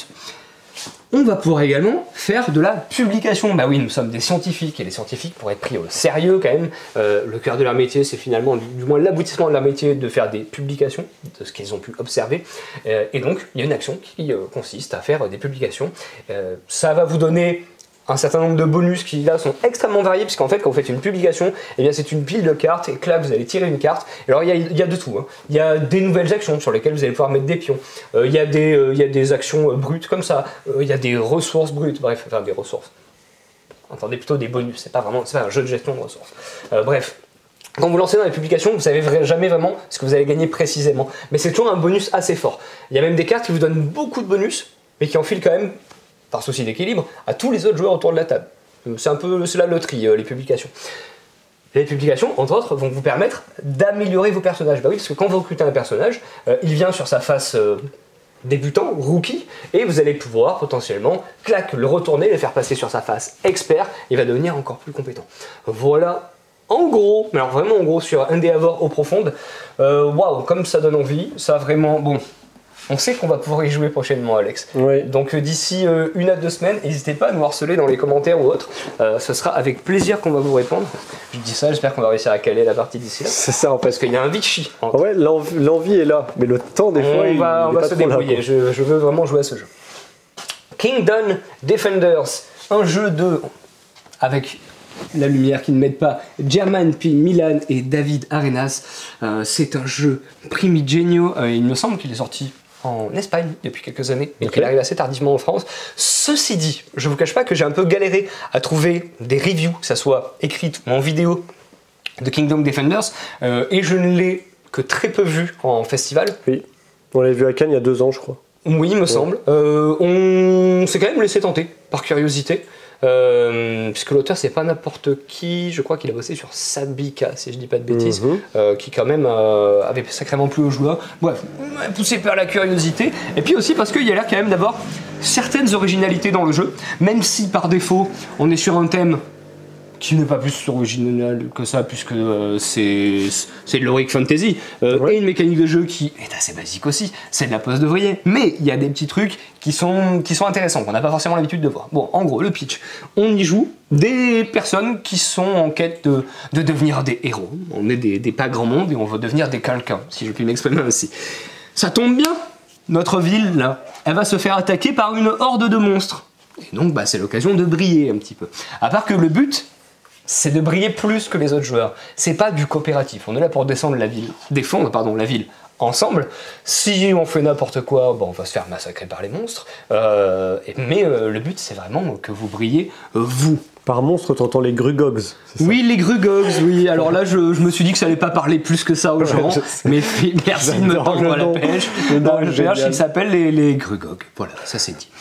On va pouvoir également faire de la publication. Bah oui, nous sommes des scientifiques et les scientifiques, pour être pris au sérieux quand même, euh, le cœur de leur métier, c'est finalement, du, du moins l'aboutissement de leur métier, de faire des publications de ce qu'ils ont pu observer. Euh, et donc, il y a une action qui euh, consiste à faire des publications. Euh, ça va vous donner un certain nombre de bonus qui là sont extrêmement variés, puisqu'en fait quand vous faites une publication, eh bien c'est une pile de cartes, et que là vous allez tirer une carte. Et alors il y a, il y a de tout, hein. Il y a des nouvelles actions sur lesquelles vous allez pouvoir mettre des pions, euh, il, y a des, euh, il y a des actions euh, brutes comme ça, euh, il y a des ressources brutes, bref, enfin des ressources. Entendez plutôt des bonus, c'est pas vraiment, c'est pas un jeu de gestion de ressources. Euh, bref. Quand vous lancez dans les publications, vous savez jamais vraiment ce que vous allez gagner précisément, mais c'est toujours un bonus assez fort. Il y a même des cartes qui vous donnent beaucoup de bonus, mais qui enfilent quand même, par souci d'équilibre, à tous les autres joueurs autour de la table. C'est un peu c'est la loterie, euh, les publications. Les publications, entre autres, vont vous permettre d'améliorer vos personnages. Bah oui, parce que quand vous recrutez un personnage, euh, il vient sur sa face euh, débutant, rookie, et vous allez pouvoir potentiellement, clac, le retourner, le faire passer sur sa face expert, et il va devenir encore plus compétent. Voilà, en gros, mais alors vraiment en gros, sur Endeavor eau profonde, waouh, wow, comme ça donne envie, ça a vraiment, bon... On sait qu'on va pouvoir y jouer prochainement, Alex. Oui. Donc euh, d'ici euh, une à deux semaines, n'hésitez pas à nous harceler dans les commentaires ou autres. Euh, ce sera avec plaisir qu'on va vous répondre. Je dis ça, j'espère qu'on va réussir à caler la partie d'ici là. C'est ça en fait. Parce qu'il y a un Vichy. Ouais, l'envie l'envie est là, mais le temps des fois, on il, va, il on est va pas se trop là, débrouiller. quoi. Je, je veux vraiment jouer à ce jeu. Kingdom Defenders, un jeu de avec la lumière qui ne m'aide pas, German P. Milan et David Arenas. Euh, c'est un jeu primigenio. Euh, il me semble qu'il est sorti en Espagne depuis quelques années et okay. qu'il arrive assez tardivement en France. Ceci dit, je vous cache pas que j'ai un peu galéré à trouver des reviews, que ça soit écrites ou en vidéo, de Kingdom Defenders, euh, et je ne l'ai que très peu vu en festival. Oui, on l'avait vu à Cannes il y a deux ans, je crois. Oui, il me ouais. semble. Euh, on s'est quand même laissé tenter, par curiosité. Euh, puisque l'auteur c'est pas n'importe qui, je crois qu'il a bossé sur Sabika si je dis pas de bêtises, mm-hmm. euh, qui quand même euh, avait sacrément plu aux joueurs. Bref, poussé par la curiosité, et puis aussi parce qu'il y a l'air quand même d'avoir certaines originalités dans le jeu, même si par défaut on est sur un thème qui n'est pas plus original que ça, puisque euh, c'est de l'heroic fantasy, euh, ouais. et une mécanique de jeu qui est assez basique aussi, c'est de la pose d'ouvrier, mais il y a des petits trucs qui sont, qui sont intéressants, qu'on n'a pas forcément l'habitude de voir. Bon, en gros, le pitch, on y joue des personnes qui sont en quête de, de devenir des héros, on est des, des pas grand monde, et on veut devenir des quelqu'un, si je puis m'exprimer ainsi. Ça tombe bien, notre ville, là, elle va se faire attaquer par une horde de monstres, et donc bah, c'est l'occasion de briller un petit peu. À part que le but, c'est de briller plus que les autres joueurs. C'est pas du coopératif. On est là pour descendre la ville, défendre pardon la ville ensemble. Si on fait n'importe quoi, bon, on va se faire massacrer par les monstres. Euh, mais euh, le but, c'est vraiment que vous brillez euh, vous. Par monstre, t'entends les grugogs. Oui, les grugogs. Oui. Alors là, je, je me suis dit que ça allait pas parler plus que ça aux gens. Ouais, mais merci de me tendre à la pêche. Le G H, il s'appelle les, les grugogs. Voilà, ça c'est dit.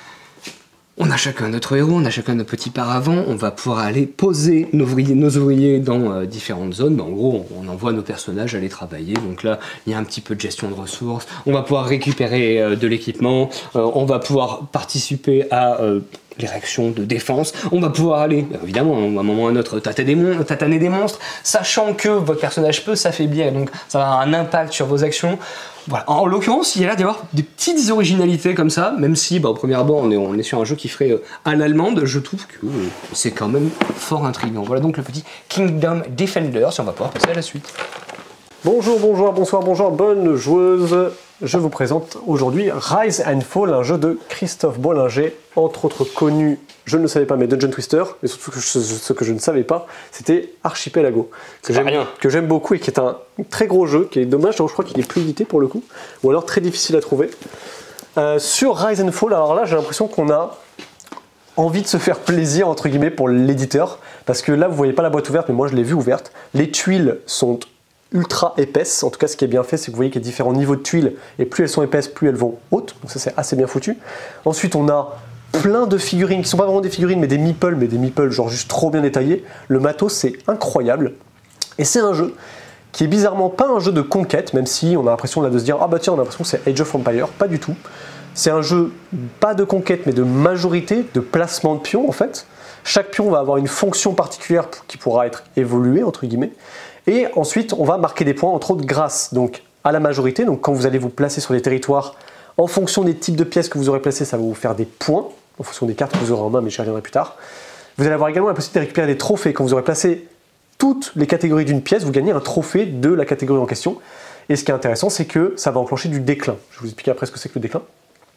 On a chacun notre héros, on a chacun notre petit paravent, on va pouvoir aller poser nos ouvriers, nos ouvriers dans euh, différentes zones. Ben, en gros, on, on envoie nos personnages aller travailler. Donc là, il y a un petit peu de gestion de ressources. On va pouvoir récupérer euh, de l'équipement. Euh, on va pouvoir participer à euh, les réactions de défense. On va pouvoir aller, évidemment, à un moment ou à un autre, tataner des, mon tataner des monstres, sachant que votre personnage peut s'affaiblir. Donc ça va avoir un impact sur vos actions. Voilà. En l'occurrence, il y a l'air d'avoir des petites originalités comme ça, même si bah, au premier abord on est, on est sur un jeu qui ferait euh, à l'allemande, je trouve que euh, c'est quand même fort intriguant. Voilà donc le petit Kingdom Defenders, et on va pouvoir passer à la suite. Bonjour, bonjour, bonsoir, bonjour, bonne joueuse. Je vous présente aujourd'hui Rise and Fall, un jeu de Christophe Bollinger, entre autres connu, je ne le savais pas, mais Dungeon Twister, mais surtout que je, ce que je ne savais pas, c'était Archipelago, que j'aime beaucoup et qui est un très gros jeu, qui est dommage, je crois qu'il est plus édité pour le coup, ou alors très difficile à trouver. Euh, sur Rise and Fall, alors là j'ai l'impression qu'on a envie de se faire plaisir entre guillemets pour l'éditeur, parce que là vous voyez pas la boîte ouverte, mais moi je l'ai vue ouverte, les tuiles sont ultra épaisses, en tout cas ce qui est bien fait c'est que vous voyez qu'il y a différents niveaux de tuiles et plus elles sont épaisses plus elles vont hautes, donc ça c'est assez bien foutu. Ensuite on a plein de figurines qui sont pas vraiment des figurines mais des meeples, mais des meeples genre juste trop bien détaillés. Le matos c'est incroyable et c'est un jeu qui est bizarrement pas un jeu de conquête, même si on a l'impression là de se dire ah bah tiens on a l'impression que c'est Age of Empires, pas du tout. C'est un jeu pas de conquête mais de majorité, de placement de pions en fait. Chaque pion va avoir une fonction particulière qui pourra être évoluée, entre guillemets. Et ensuite, on va marquer des points, entre autres, grâce donc, à la majorité. Donc quand vous allez vous placer sur des territoires, en fonction des types de pièces que vous aurez placées, ça va vous faire des points, en fonction des cartes que vous aurez en main, mais j'y reviendrai plus tard. Vous allez avoir également la possibilité de récupérer des trophées. Quand vous aurez placé toutes les catégories d'une pièce, vous gagnez un trophée de la catégorie en question. Et ce qui est intéressant, c'est que ça va enclencher du déclin. Je vais vous expliquer après ce que c'est que le déclin.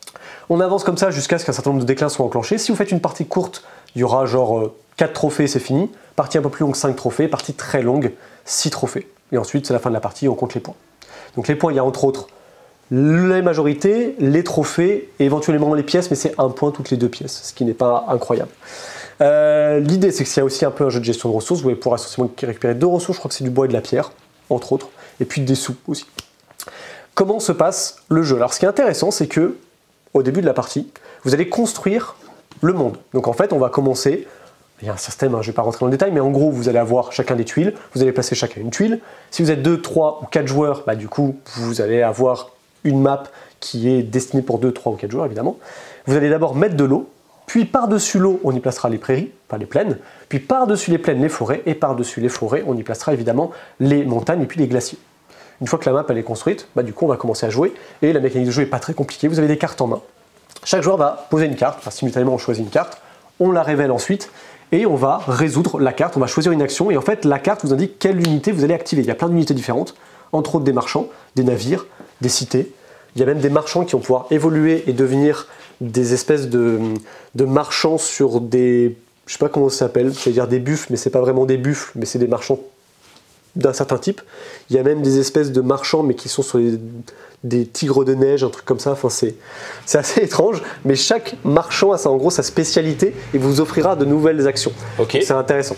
On avance comme ça jusqu'à ce qu'un certain nombre de déclins soient enclenchés. Si vous faites une partie courte, il y aura genre euh, quatre trophées, c'est fini. Partie un peu plus longue, cinq trophées. Partie très longue, six trophées. Et ensuite, c'est la fin de la partie, on compte les points. Donc les points, il y a entre autres les majorités, les trophées et éventuellement les pièces, mais c'est un point toutes les deux pièces, ce qui n'est pas incroyable. Euh, L'idée, c'est que s'il y a aussi un peu un jeu de gestion de ressources, vous allez pouvoir essentiellement récupérer deux ressources, je crois que c'est du bois et de la pierre, entre autres, et puis des sous aussi. Comment se passe le jeu? Alors ce qui est intéressant, c'est que au début de la partie, vous allez construire le monde. Donc en fait, on va commencer, il y a un système, hein, je ne vais pas rentrer dans le détail, mais en gros, vous allez avoir chacun des tuiles, vous allez placer chacun une tuile. Si vous êtes deux, trois ou quatre joueurs, bah, du coup, vous allez avoir une map qui est destinée pour deux, trois ou quatre joueurs, évidemment. Vous allez d'abord mettre de l'eau, puis par-dessus l'eau, on y placera les prairies, enfin les plaines, puis par-dessus les plaines, les forêts, et par-dessus les forêts, on y placera évidemment les montagnes et puis les glaciers. Une fois que la map elle est construite, bah, du coup, on va commencer à jouer, et la mécanique de jeu n'est pas très compliquée, vous avez des cartes en main. Chaque joueur va poser une carte, enfin simultanément on choisit une carte, on la révèle ensuite, et on va résoudre la carte, on va choisir une action, et en fait la carte vous indique quelle unité vous allez activer. Il y a plein d'unités différentes, entre autres des marchands, des navires, des cités. Il y a même des marchands qui vont pouvoir évoluer et devenir des espèces de, de marchands sur des... Je sais pas comment ça s'appelle, je vais dire des buffles, mais c'est pas vraiment des buffles, mais c'est des marchands d'un certain type. Il y a même des espèces de marchands, mais qui sont sur les, des tigres de neige, un truc comme ça. Enfin, c'est assez étrange, mais chaque marchand a ça, en gros sa spécialité et vous offrira de nouvelles actions. Okay. C'est intéressant.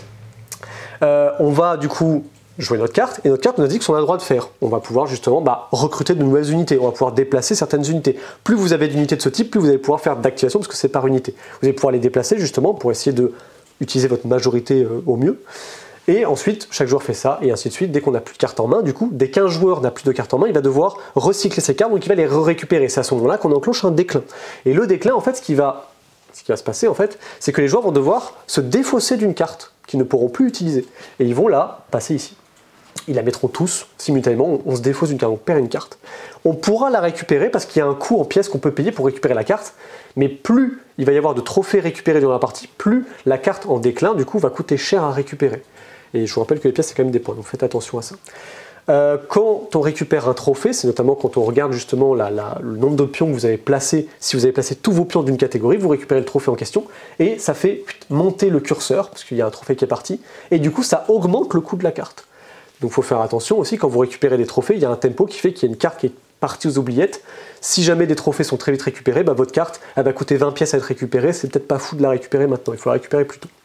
Euh, on va du coup jouer notre carte, et notre carte nous indique ce qu'on a le droit de faire. On va pouvoir justement bah, recruter de nouvelles unités, on va pouvoir déplacer certaines unités. Plus vous avez d'unités de ce type, plus vous allez pouvoir faire d'activation, parce que c'est par unité. Vous allez pouvoir les déplacer justement pour essayer de utiliser votre majorité euh, au mieux. Et ensuite, chaque joueur fait ça, et ainsi de suite. Dès qu'on n'a plus de cartes en main, du coup, dès qu'un joueur n'a plus de cartes en main, il va devoir recycler ses cartes, donc il va les récupérer. C'est à ce moment-là qu'on enclenche un déclin. Et le déclin, en fait, ce qui va, ce qui va se passer, en fait, c'est que les joueurs vont devoir se défausser d'une carte qu'ils ne pourront plus utiliser. Et ils vont la passer ici. Ils la mettront tous simultanément, on se défausse d'une carte, on perd une carte. On pourra la récupérer parce qu'il y a un coût en pièces qu'on peut payer pour récupérer la carte, mais plus il va y avoir de trophées récupérés durant la partie, plus la carte en déclin, du coup, va coûter cher à récupérer. Et je vous rappelle que les pièces, c'est quand même des points, donc faites attention à ça. Euh, quand on récupère un trophée, c'est notamment quand on regarde justement la, la, le nombre de pions que vous avez placés. Si vous avez placé tous vos pions d'une catégorie, vous récupérez le trophée en question, et ça fait monter le curseur, parce qu'il y a un trophée qui est parti, et du coup, ça augmente le coût de la carte. Donc il faut faire attention aussi, quand vous récupérez des trophées, il y a un tempo qui fait qu'il y a une carte qui est partie aux oubliettes. Si jamais des trophées sont très vite récupérés, bah, votre carte elle va coûter vingt pièces à être récupérée, c'est peut-être pas fou de la récupérer maintenant, il faut la récupérer plus tôt.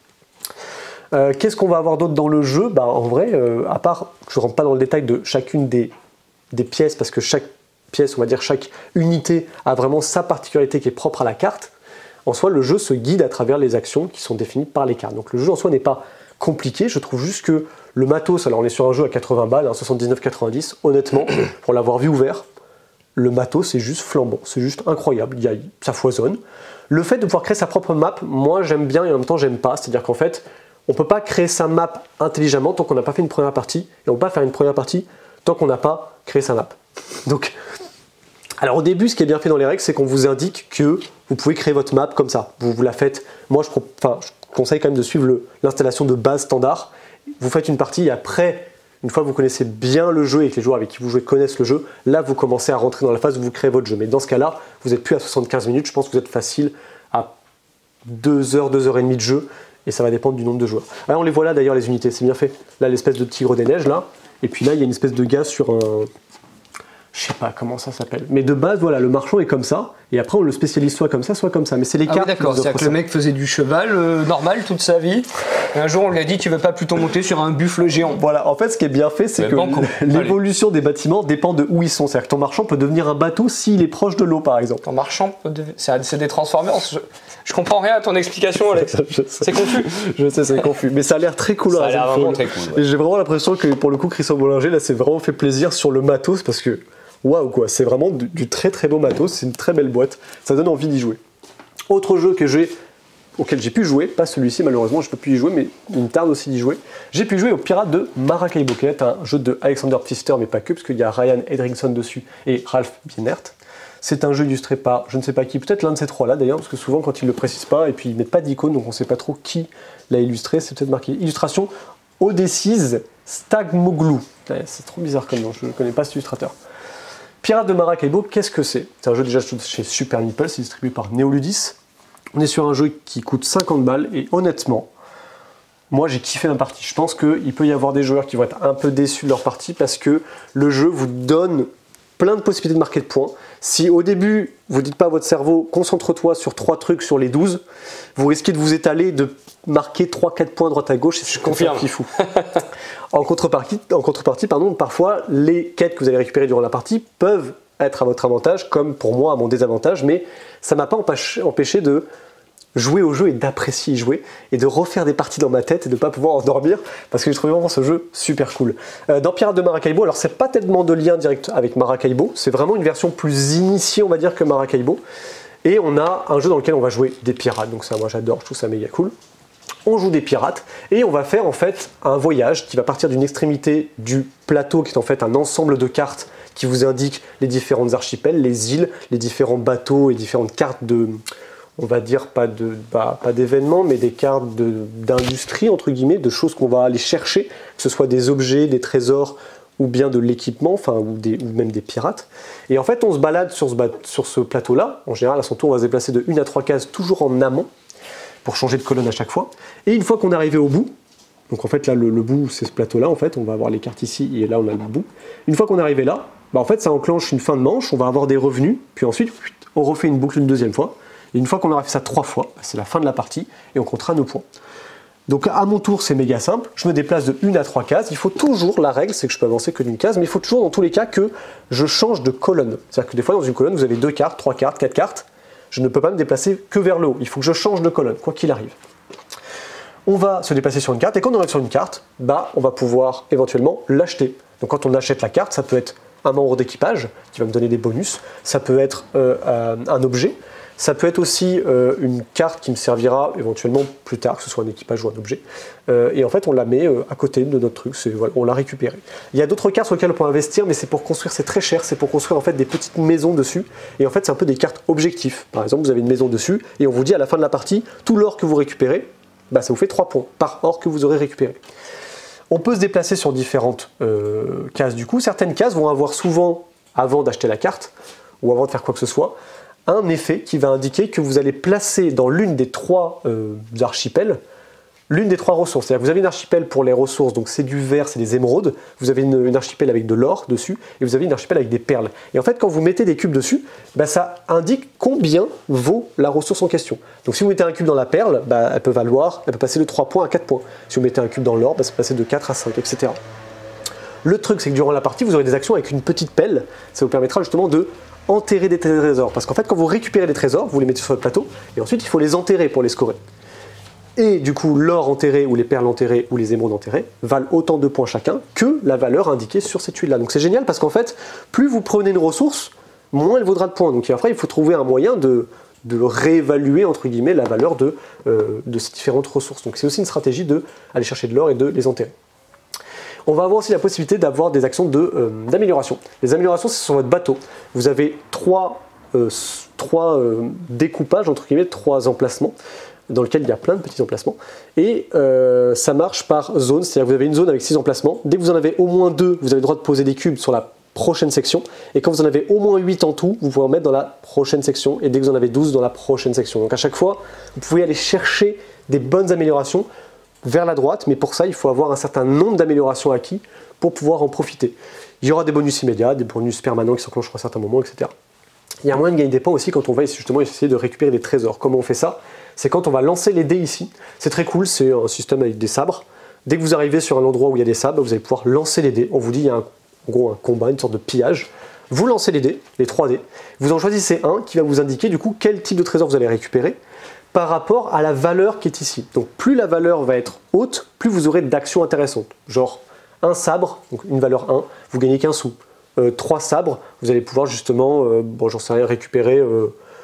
Euh, Qu'est-ce qu'on va avoir d'autre dans le jeu? Bah, en vrai, euh, à part, je ne rentre pas dans le détail de chacune des, des pièces, parce que chaque pièce, on va dire chaque unité a vraiment sa particularité qui est propre à la carte. En soi, le jeu se guide à travers les actions qui sont définies par les cartes. Donc le jeu en soi n'est pas compliqué, je trouve juste que le matos, alors on est sur un jeu à quatre-vingts balles, hein, soixante-dix-neuf quatre-vingt-dix, honnêtement, pour l'avoir vu ouvert, le matos c'est juste flambant, c'est juste incroyable, il y a, ça foisonne. Le fait de pouvoir créer sa propre map, moi j'aime bien et en même temps j'aime pas, c'est-à-dire qu'en fait, on ne peut pas créer sa map intelligemment tant qu'on n'a pas fait une première partie, et on ne peut pas faire une première partie tant qu'on n'a pas créé sa map. Donc, alors au début, ce qui est bien fait dans les règles, c'est qu'on vous indique que vous pouvez créer votre map comme ça. Vous, vous la faites, moi je, enfin, je conseille quand même de suivre l'installation de base standard. Vous faites une partie et après, une fois que vous connaissez bien le jeu et que les joueurs avec qui vous jouez connaissent le jeu, là vous commencez à rentrer dans la phase où vous créez votre jeu. Mais dans ce cas-là, vous n'êtes plus à soixante-quinze minutes, je pense que vous êtes facile à deux heures, deux heures et demie de jeu. Et ça va dépendre du nombre de joueurs. Alors on les voit là d'ailleurs les unités, c'est bien fait. Là l'espèce de tigre des neiges là, et puis là il y a une espèce de gars sur un... Je sais pas comment ça s'appelle. Mais de base voilà, le marchand est comme ça, et après on le spécialise soit comme ça, soit comme ça. Mais c'est les ah cartes. Oui, d'accord, c'est-à-dire que le mec faisait du cheval euh, normal toute sa vie, et un jour on lui a dit tu veux pas plutôt monter sur un buffle géant. Voilà, en fait ce qui est bien fait c'est que l'évolution des bâtiments dépend de où ils sont. C'est-à-dire que ton marchand peut devenir un bateau s'il est proche de l'eau par exemple. Ton marchand peut devenir... C'est des Transformers. Je... Je comprends rien à ton explication, Alex. C'est confus. Je sais, c'est confus. Mais ça a l'air très cool. Ça a l'air vraiment très cool. Ouais. J'ai vraiment l'impression que pour le coup, Christophe Bollinger, là, c'est vraiment fait plaisir sur le matos parce que, waouh, quoi. C'est vraiment du, du très très beau matos. C'est une très belle boîte. Ça donne envie d'y jouer. Autre jeu que j'ai auquel j'ai pu jouer, pas celui-ci malheureusement, je ne peux plus y jouer, mais il me tarde aussi d'y jouer. J'ai pu jouer au Pirate de Maracaibo, qui est un jeu de Alexander Pfister, mais pas que, parce qu'il y a Ryan Edringson dessus et Ralph Bienert. C'est un jeu illustré par je ne sais pas qui, peut-être l'un de ces trois-là d'ailleurs, parce que souvent quand ils ne le précisent pas, et puis ils ne mettent pas d'icône, donc on ne sait pas trop qui l'a illustré, c'est peut-être marqué illustration Odysseus Stagmoglou. Ouais, c'est trop bizarre comme nom, je ne connais pas cet illustrateur. Pirate de Maracaibo, qu'est-ce que c'est? C'est un jeu déjà chez Super Meeple, c'est distribué par Neoludis. On est sur un jeu qui coûte cinquante balles, et honnêtement, moi j'ai kiffé ma partie. Je pense qu'il peut y avoir des joueurs qui vont être un peu déçus de leur partie, parce que le jeu vous donne plein de possibilités de marquer de points. Si au début, vous ne dites pas à votre cerveau, concentre-toi sur trois trucs sur les douze, vous risquez de vous étaler, de marquer trois quatre points droite à gauche, et c'est confirme qui fou. En contrepartie, en contrepartie pardon, parfois, les quêtes que vous allez récupérer durant la partie peuvent être à votre avantage, comme pour moi à mon désavantage, mais ça ne m'a pas empêché de jouer au jeu et d'apprécier y jouer et de refaire des parties dans ma tête et de ne pas pouvoir en dormir parce que j'ai trouvé vraiment ce jeu super cool. Euh, dans Pirates de Maracaibo, alors c'est pas tellement de lien direct avec Maracaibo, c'est vraiment une version plus initiée on va dire que Maracaibo, et on a un jeu dans lequel on va jouer des pirates, donc ça moi j'adore, je trouve ça méga cool. On joue des pirates et on va faire en fait un voyage qui va partir d'une extrémité du plateau qui est en fait un ensemble de cartes qui vous indique les différentes archipels, les îles, les différents bateaux et différentes cartes de... on va dire pas de bah, pas d'événements, mais des cartes d'industrie, entre guillemets, de choses qu'on va aller chercher, que ce soit des objets, des trésors, ou bien de l'équipement, enfin, ou, des, ou même des pirates. Et en fait, on se balade sur ce, sur ce plateau-là. En général, à son tour, on va se déplacer de une à trois cases, toujours en amont, pour changer de colonne à chaque fois. Et une fois qu'on est arrivé au bout, donc en fait, là, le, le bout, c'est ce plateau-là, en fait, on va avoir les cartes ici, et là, on a le bout. Une fois qu'on est arrivé là, bah, en fait, ça enclenche une fin de manche, on va avoir des revenus, puis ensuite, on refait une boucle une deuxième fois. Et une fois qu'on aura fait ça trois fois, c'est la fin de la partie et on comptera nos points. Donc à mon tour, c'est méga simple. Je me déplace de une à trois cases. Il faut toujours, la règle, c'est que je peux avancer que d'une case, mais il faut toujours dans tous les cas que je change de colonne. C'est-à-dire que des fois, dans une colonne, vous avez deux cartes, trois cartes, quatre cartes. Je ne peux pas me déplacer que vers le haut. Il faut que je change de colonne, quoi qu'il arrive. On va se déplacer sur une carte et quand on arrive sur une carte, bah, on va pouvoir éventuellement l'acheter. Donc quand on achète la carte, ça peut être un membre d'équipage qui va me donner des bonus. Ça peut être euh, un objet. Ça peut être aussi euh, une carte qui me servira éventuellement plus tard, que ce soit un équipage ou un objet. Euh, et en fait, on la met euh, à côté de notre truc, voilà, on l'a récupéré. Il y a d'autres cartes sur lesquelles on peut investir, mais c'est pour construire, c'est très cher, c'est pour construire en fait des petites maisons dessus. Et en fait, c'est un peu des cartes objectifs. Par exemple, vous avez une maison dessus, et on vous dit à la fin de la partie, tout l'or que vous récupérez, bah, ça vous fait trois points par or que vous aurez récupéré. On peut se déplacer sur différentes euh, cases du coup. Certaines cases vont avoir souvent, avant d'acheter la carte, ou avant de faire quoi que ce soit, un effet qui va indiquer que vous allez placer dans l'une des trois euh, archipels l'une des trois ressources. C'est-à-dire que vous avez une archipel pour les ressources, donc c'est du vert, c'est des émeraudes, vous avez une, une archipel avec de l'or dessus, et vous avez une archipel avec des perles. Et en fait, quand vous mettez des cubes dessus, bah, ça indique combien vaut la ressource en question. Donc si vous mettez un cube dans la perle, bah, elle peut valoir, elle peut passer de trois points à quatre points. Si vous mettez un cube dans l'or, bah, ça peut passer de quatre à cinq, et cetera. Le truc, c'est que durant la partie, vous aurez des actions avec une petite pelle, ça vous permettra justement de enterrer des trésors. Parce qu'en fait, quand vous récupérez des trésors, vous les mettez sur votre plateau, et ensuite il faut les enterrer pour les scorer. Et du coup, l'or enterré, ou les perles enterrées, ou les émeraudes enterrées, valent autant de points chacun que la valeur indiquée sur cette tuile-là. Donc c'est génial parce qu'en fait, plus vous prenez une ressource, moins elle vaudra de points. Donc après, il faut trouver un moyen de, de réévaluer, entre guillemets, la valeur de, euh, de ces différentes ressources. Donc c'est aussi une stratégie d'aller chercher de l'or et de les enterrer. On va avoir aussi la possibilité d'avoir des actions d'amélioration. De, euh, les améliorations, c'est sur votre bateau. Vous avez trois, euh, trois euh, découpages, entre guillemets, trois emplacements, dans lequel il y a plein de petits emplacements. Et euh, ça marche par zone, c'est-à-dire que vous avez une zone avec six emplacements. Dès que vous en avez au moins deux, vous avez le droit de poser des cubes sur la prochaine section. Et quand vous en avez au moins huit en tout, vous pouvez en mettre dans la prochaine section. Et dès que vous en avez douze, dans la prochaine section. Donc à chaque fois, vous pouvez aller chercher des bonnes améliorations vers la droite, mais pour ça, il faut avoir un certain nombre d'améliorations acquis pour pouvoir en profiter. Il y aura des bonus immédiats, des bonus permanents qui s'enclenchent à certains moments, et cetera. Il y a moyen de gagner des points aussi quand on va justement essayer de récupérer des trésors. Comment on fait ça? C'est quand on va lancer les dés ici. C'est très cool, c'est un système avec des sabres. Dès que vous arrivez sur un endroit où il y a des sabres, vous allez pouvoir lancer les dés. On vous dit il y a un, en gros un combat, une sorte de pillage. Vous lancez les dés, les trois dés. Vous en choisissez un qui va vous indiquer du coup quel type de trésor vous allez récupérer par rapport à la valeur qui est ici. Donc plus la valeur va être haute, plus vous aurez d'actions intéressantes. Genre un sabre, donc une valeur un, vous gagnez qu'un sou. Euh, trois sabres, vous allez pouvoir justement, euh, bon j'en sais rien, récupérer... Euh,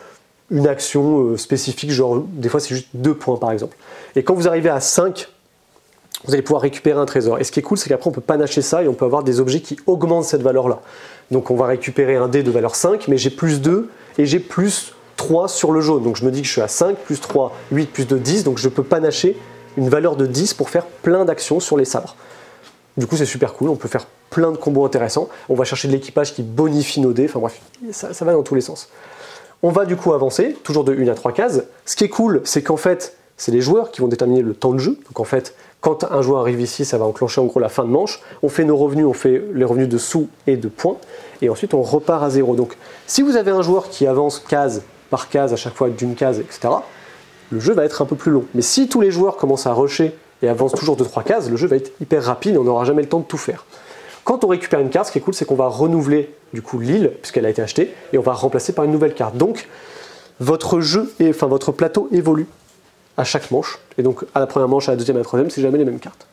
une action euh, spécifique, genre des fois c'est juste deux points par exemple. Et quand vous arrivez à cinq, vous allez pouvoir récupérer un trésor. Et ce qui est cool, c'est qu'après on peut panacher ça et on peut avoir des objets qui augmentent cette valeur-là. Donc on va récupérer un dé de valeur cinq, mais j'ai plus deux et j'ai plus trois sur le jaune. Donc je me dis que je suis à cinq, plus trois, huit, plus deux, dix. Donc je peux panacher une valeur de dix pour faire plein d'actions sur les sabres. Du coup c'est super cool, on peut faire plein de combos intéressants. On va chercher de l'équipage qui bonifie nos dés. Enfin bref, ça, ça va dans tous les sens. On va du coup avancer, toujours de une à trois cases. Ce qui est cool, c'est qu'en fait, c'est les joueurs qui vont déterminer le temps de jeu. Donc en fait, quand un joueur arrive ici, ça va enclencher en gros la fin de manche. On fait nos revenus, on fait les revenus de sous et de points. Et ensuite, on repart à zéro. Donc si vous avez un joueur qui avance case par case, à chaque fois d'une case, et cetera, le jeu va être un peu plus long. Mais si tous les joueurs commencent à rusher et avancent toujours de trois cases, le jeu va être hyper rapide et on n'aura jamais le temps de tout faire. Quand on récupère une carte, ce qui est cool, c'est qu'on va renouveler du coup l'île, puisqu'elle a été achetée, et on va remplacer par une nouvelle carte. Donc, votre jeu, et, enfin votre plateau évolue à chaque manche. Et donc, à la première manche, à la deuxième, à la troisième, c'est jamais les mêmes cartes.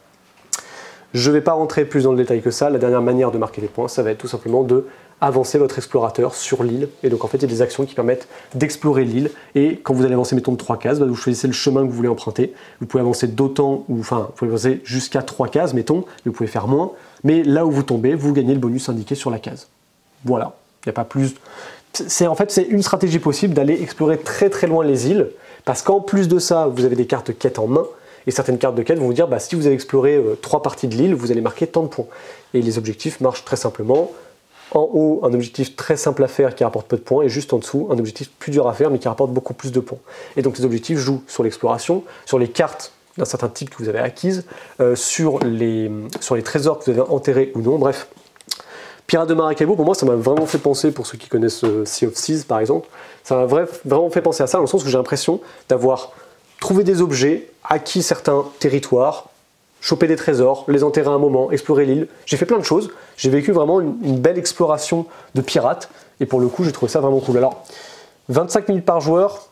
Je ne vais pas rentrer plus dans le détail que ça. La dernière manière de marquer les points, ça va être tout simplement de avancer votre explorateur sur l'île. Et donc, en fait, il y a des actions qui permettent d'explorer l'île. Et quand vous allez avancer, mettons, de trois cases, bah, vous choisissez le chemin que vous voulez emprunter. Vous pouvez avancer d'autant, ou enfin, vous pouvez avancer jusqu'à trois cases, mettons, mais vous pouvez faire moins. Mais là où vous tombez, vous gagnez le bonus indiqué sur la case. Voilà, il n'y a pas plus. C'est, en fait, c'est une stratégie possible d'aller explorer très très loin les îles, parce qu'en plus de ça, vous avez des cartes quête en main, et certaines cartes de quête vont vous dire, bah, si vous avez exploré euh, trois parties de l'île, vous allez marquer tant de points. Et les objectifs marchent très simplement. En haut, un objectif très simple à faire qui rapporte peu de points, et juste en dessous, un objectif plus dur à faire, mais qui rapporte beaucoup plus de points. Et donc les objectifs jouent sur l'exploration, sur les cartes d'un certain type que vous avez acquises, euh, sur, les, sur les trésors que vous avez enterrés ou non, bref. Pirates de Maracaibo, pour moi, ça m'a vraiment fait penser, pour ceux qui connaissent euh, Sea of Thieves par exemple, ça m'a vrai, vraiment fait penser à ça, dans le sens où j'ai l'impression d'avoir trouvé des objets, acquis certains territoires, chopé des trésors, les enterrer à un moment, explorer l'île. J'ai fait plein de choses, j'ai vécu vraiment une, une belle exploration de pirates, et pour le coup, j'ai trouvé ça vraiment cool. Alors, vingt-cinq minutes par joueur,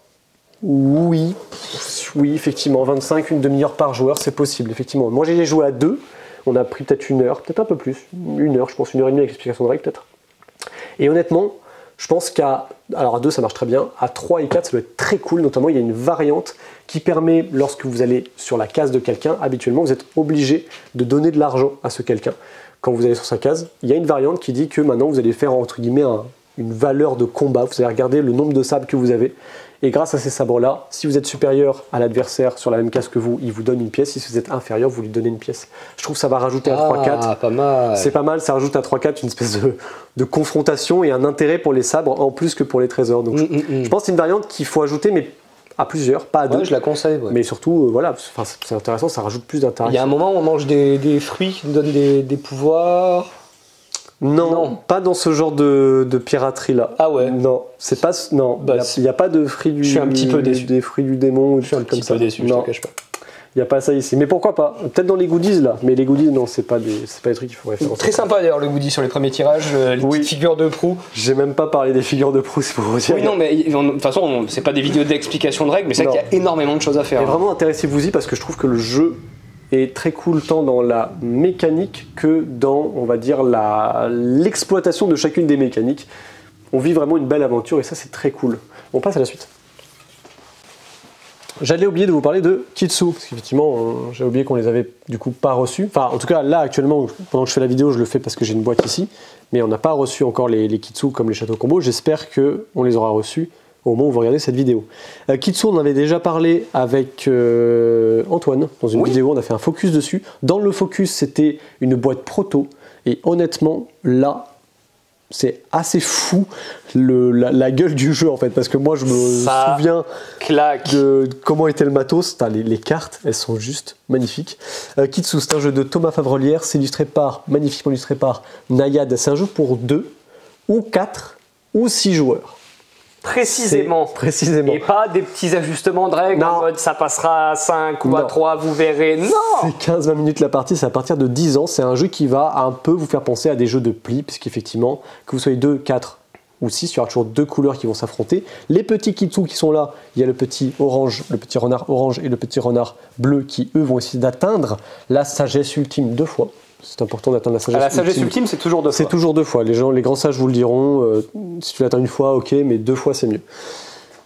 oui, oui, effectivement, vingt-cinq, une demi-heure par joueur, c'est possible, effectivement. Moi, j'ai joué à deux, on a pris peut-être une heure, peut-être un peu plus, une heure, je pense, une heure et demie avec l'explication de règles, peut-être. Et honnêtement, je pense qu'à, alors à deux, ça marche très bien, à trois et quatre, ça doit être très cool, notamment, il y a une variante qui permet, lorsque vous allez sur la case de quelqu'un, habituellement, vous êtes obligé de donner de l'argent à ce quelqu'un. Quand vous allez sur sa case, il y a une variante qui dit que maintenant, vous allez faire, entre guillemets, un, une valeur de combat, vous allez regarder le nombre de sabres que vous avez. Et grâce à ces sabres-là, si vous êtes supérieur à l'adversaire sur la même case que vous, il vous donne une pièce. Si vous êtes inférieur, vous lui donnez une pièce. Je trouve que ça va rajouter à trois quatre. Ah, pas mal. C'est pas mal, ça rajoute à trois quatre une espèce de, de confrontation et un intérêt pour les sabres en plus que pour les trésors. Donc mm, je, mm, mm. je pense que c'est une variante qu'il faut ajouter, mais à plusieurs, pas à deux. Ouais, je la conseille. Ouais. Mais surtout, euh, voilà, c'est intéressant, ça rajoute plus d'interaction. Il y a un moment où on mange des, des fruits qui nous donnent des, des pouvoirs. Non, Non. pas dans ce genre de, de piraterie là. Ah ouais. Non, c'est pas non. Bah, il n'y a, a pas de fruits du. Je suis un petit peu déçu. Des fruits du démon. Je suis un petit peu déçu, je non. te cache pas. Il n'y a pas ça ici. Mais pourquoi pas? Peut-être dans les goodies là. Mais les goodies, non, c'est pas des, c'est pas des trucs qu'il faut référencer. Très sympa d'ailleurs le goodie sur les premiers tirages, euh, les Oui. petites figures de proue. J'ai même pas parlé des figures de proue, c'est pour vous dire. Oui, non, mais on- de toute façon, on- c'est pas des vidéos d'explication de règles, mais c'est vrai Non. qu'il y a énormément de choses à faire. Et hein. vraiment intéressez-vous-y parce que je trouve que le jeu est très cool tant dans la mécanique que dans, on va dire, la, l'exploitation de chacune des mécaniques. On vit vraiment une belle aventure et ça c'est très cool. On passe à la suite. J'allais oublier de vous parler de Kitsu, parce qu'effectivement, euh, j'ai oublié qu'on les avait du coup pas reçus. Enfin, en tout cas, là actuellement, pendant que je fais la vidéo, je le fais parce que j'ai une boîte ici, mais on n'a pas reçu encore les, les Kitsu comme les châteaux combo. J'espère qu'on les aura reçus au moment où vous regardez cette vidéo. Euh, Kitsu, on en avait déjà parlé avec euh, Antoine dans une Oui. vidéo, on a fait un focus dessus. Dans le focus, c'était une boîte proto, et honnêtement, là, c'est assez fou le, la, la gueule du jeu en fait, parce que moi je me Ça souviens Clac. de comment était le matos. Putain, les, les cartes, elles sont juste magnifiques. Euh, Kitsu, c'est un jeu de Thomas Favrelière, c'est illustré par, magnifiquement illustré par Nayad. C'est un jeu pour deux, ou quatre, ou six joueurs. Précisément. C'est- Précisément. Et pas des petits ajustements de règles Non. en mode ça passera à cinq ou à Non. trois, vous verrez. Non. C'est quinze vingt minutes la partie, c'est à partir de dix ans. C'est un jeu qui va un peu vous faire penser à des jeux de pli, puisqu'effectivement, que vous soyez deux, quatre ou six, il y aura toujours deux couleurs qui vont s'affronter. Les petits Kitsu qui sont là, il y a le petit orange, le petit renard orange et le petit renard bleu qui, eux, vont essayer d'atteindre la sagesse ultime deux fois. C'est important d'atteindre la sagesse À la ultime. sagesse ultime, c'est toujours deux C'est fois. toujours deux fois. Les gens, les grands sages vous le diront. euh, si tu l'attends une fois, ok, mais deux fois c'est mieux.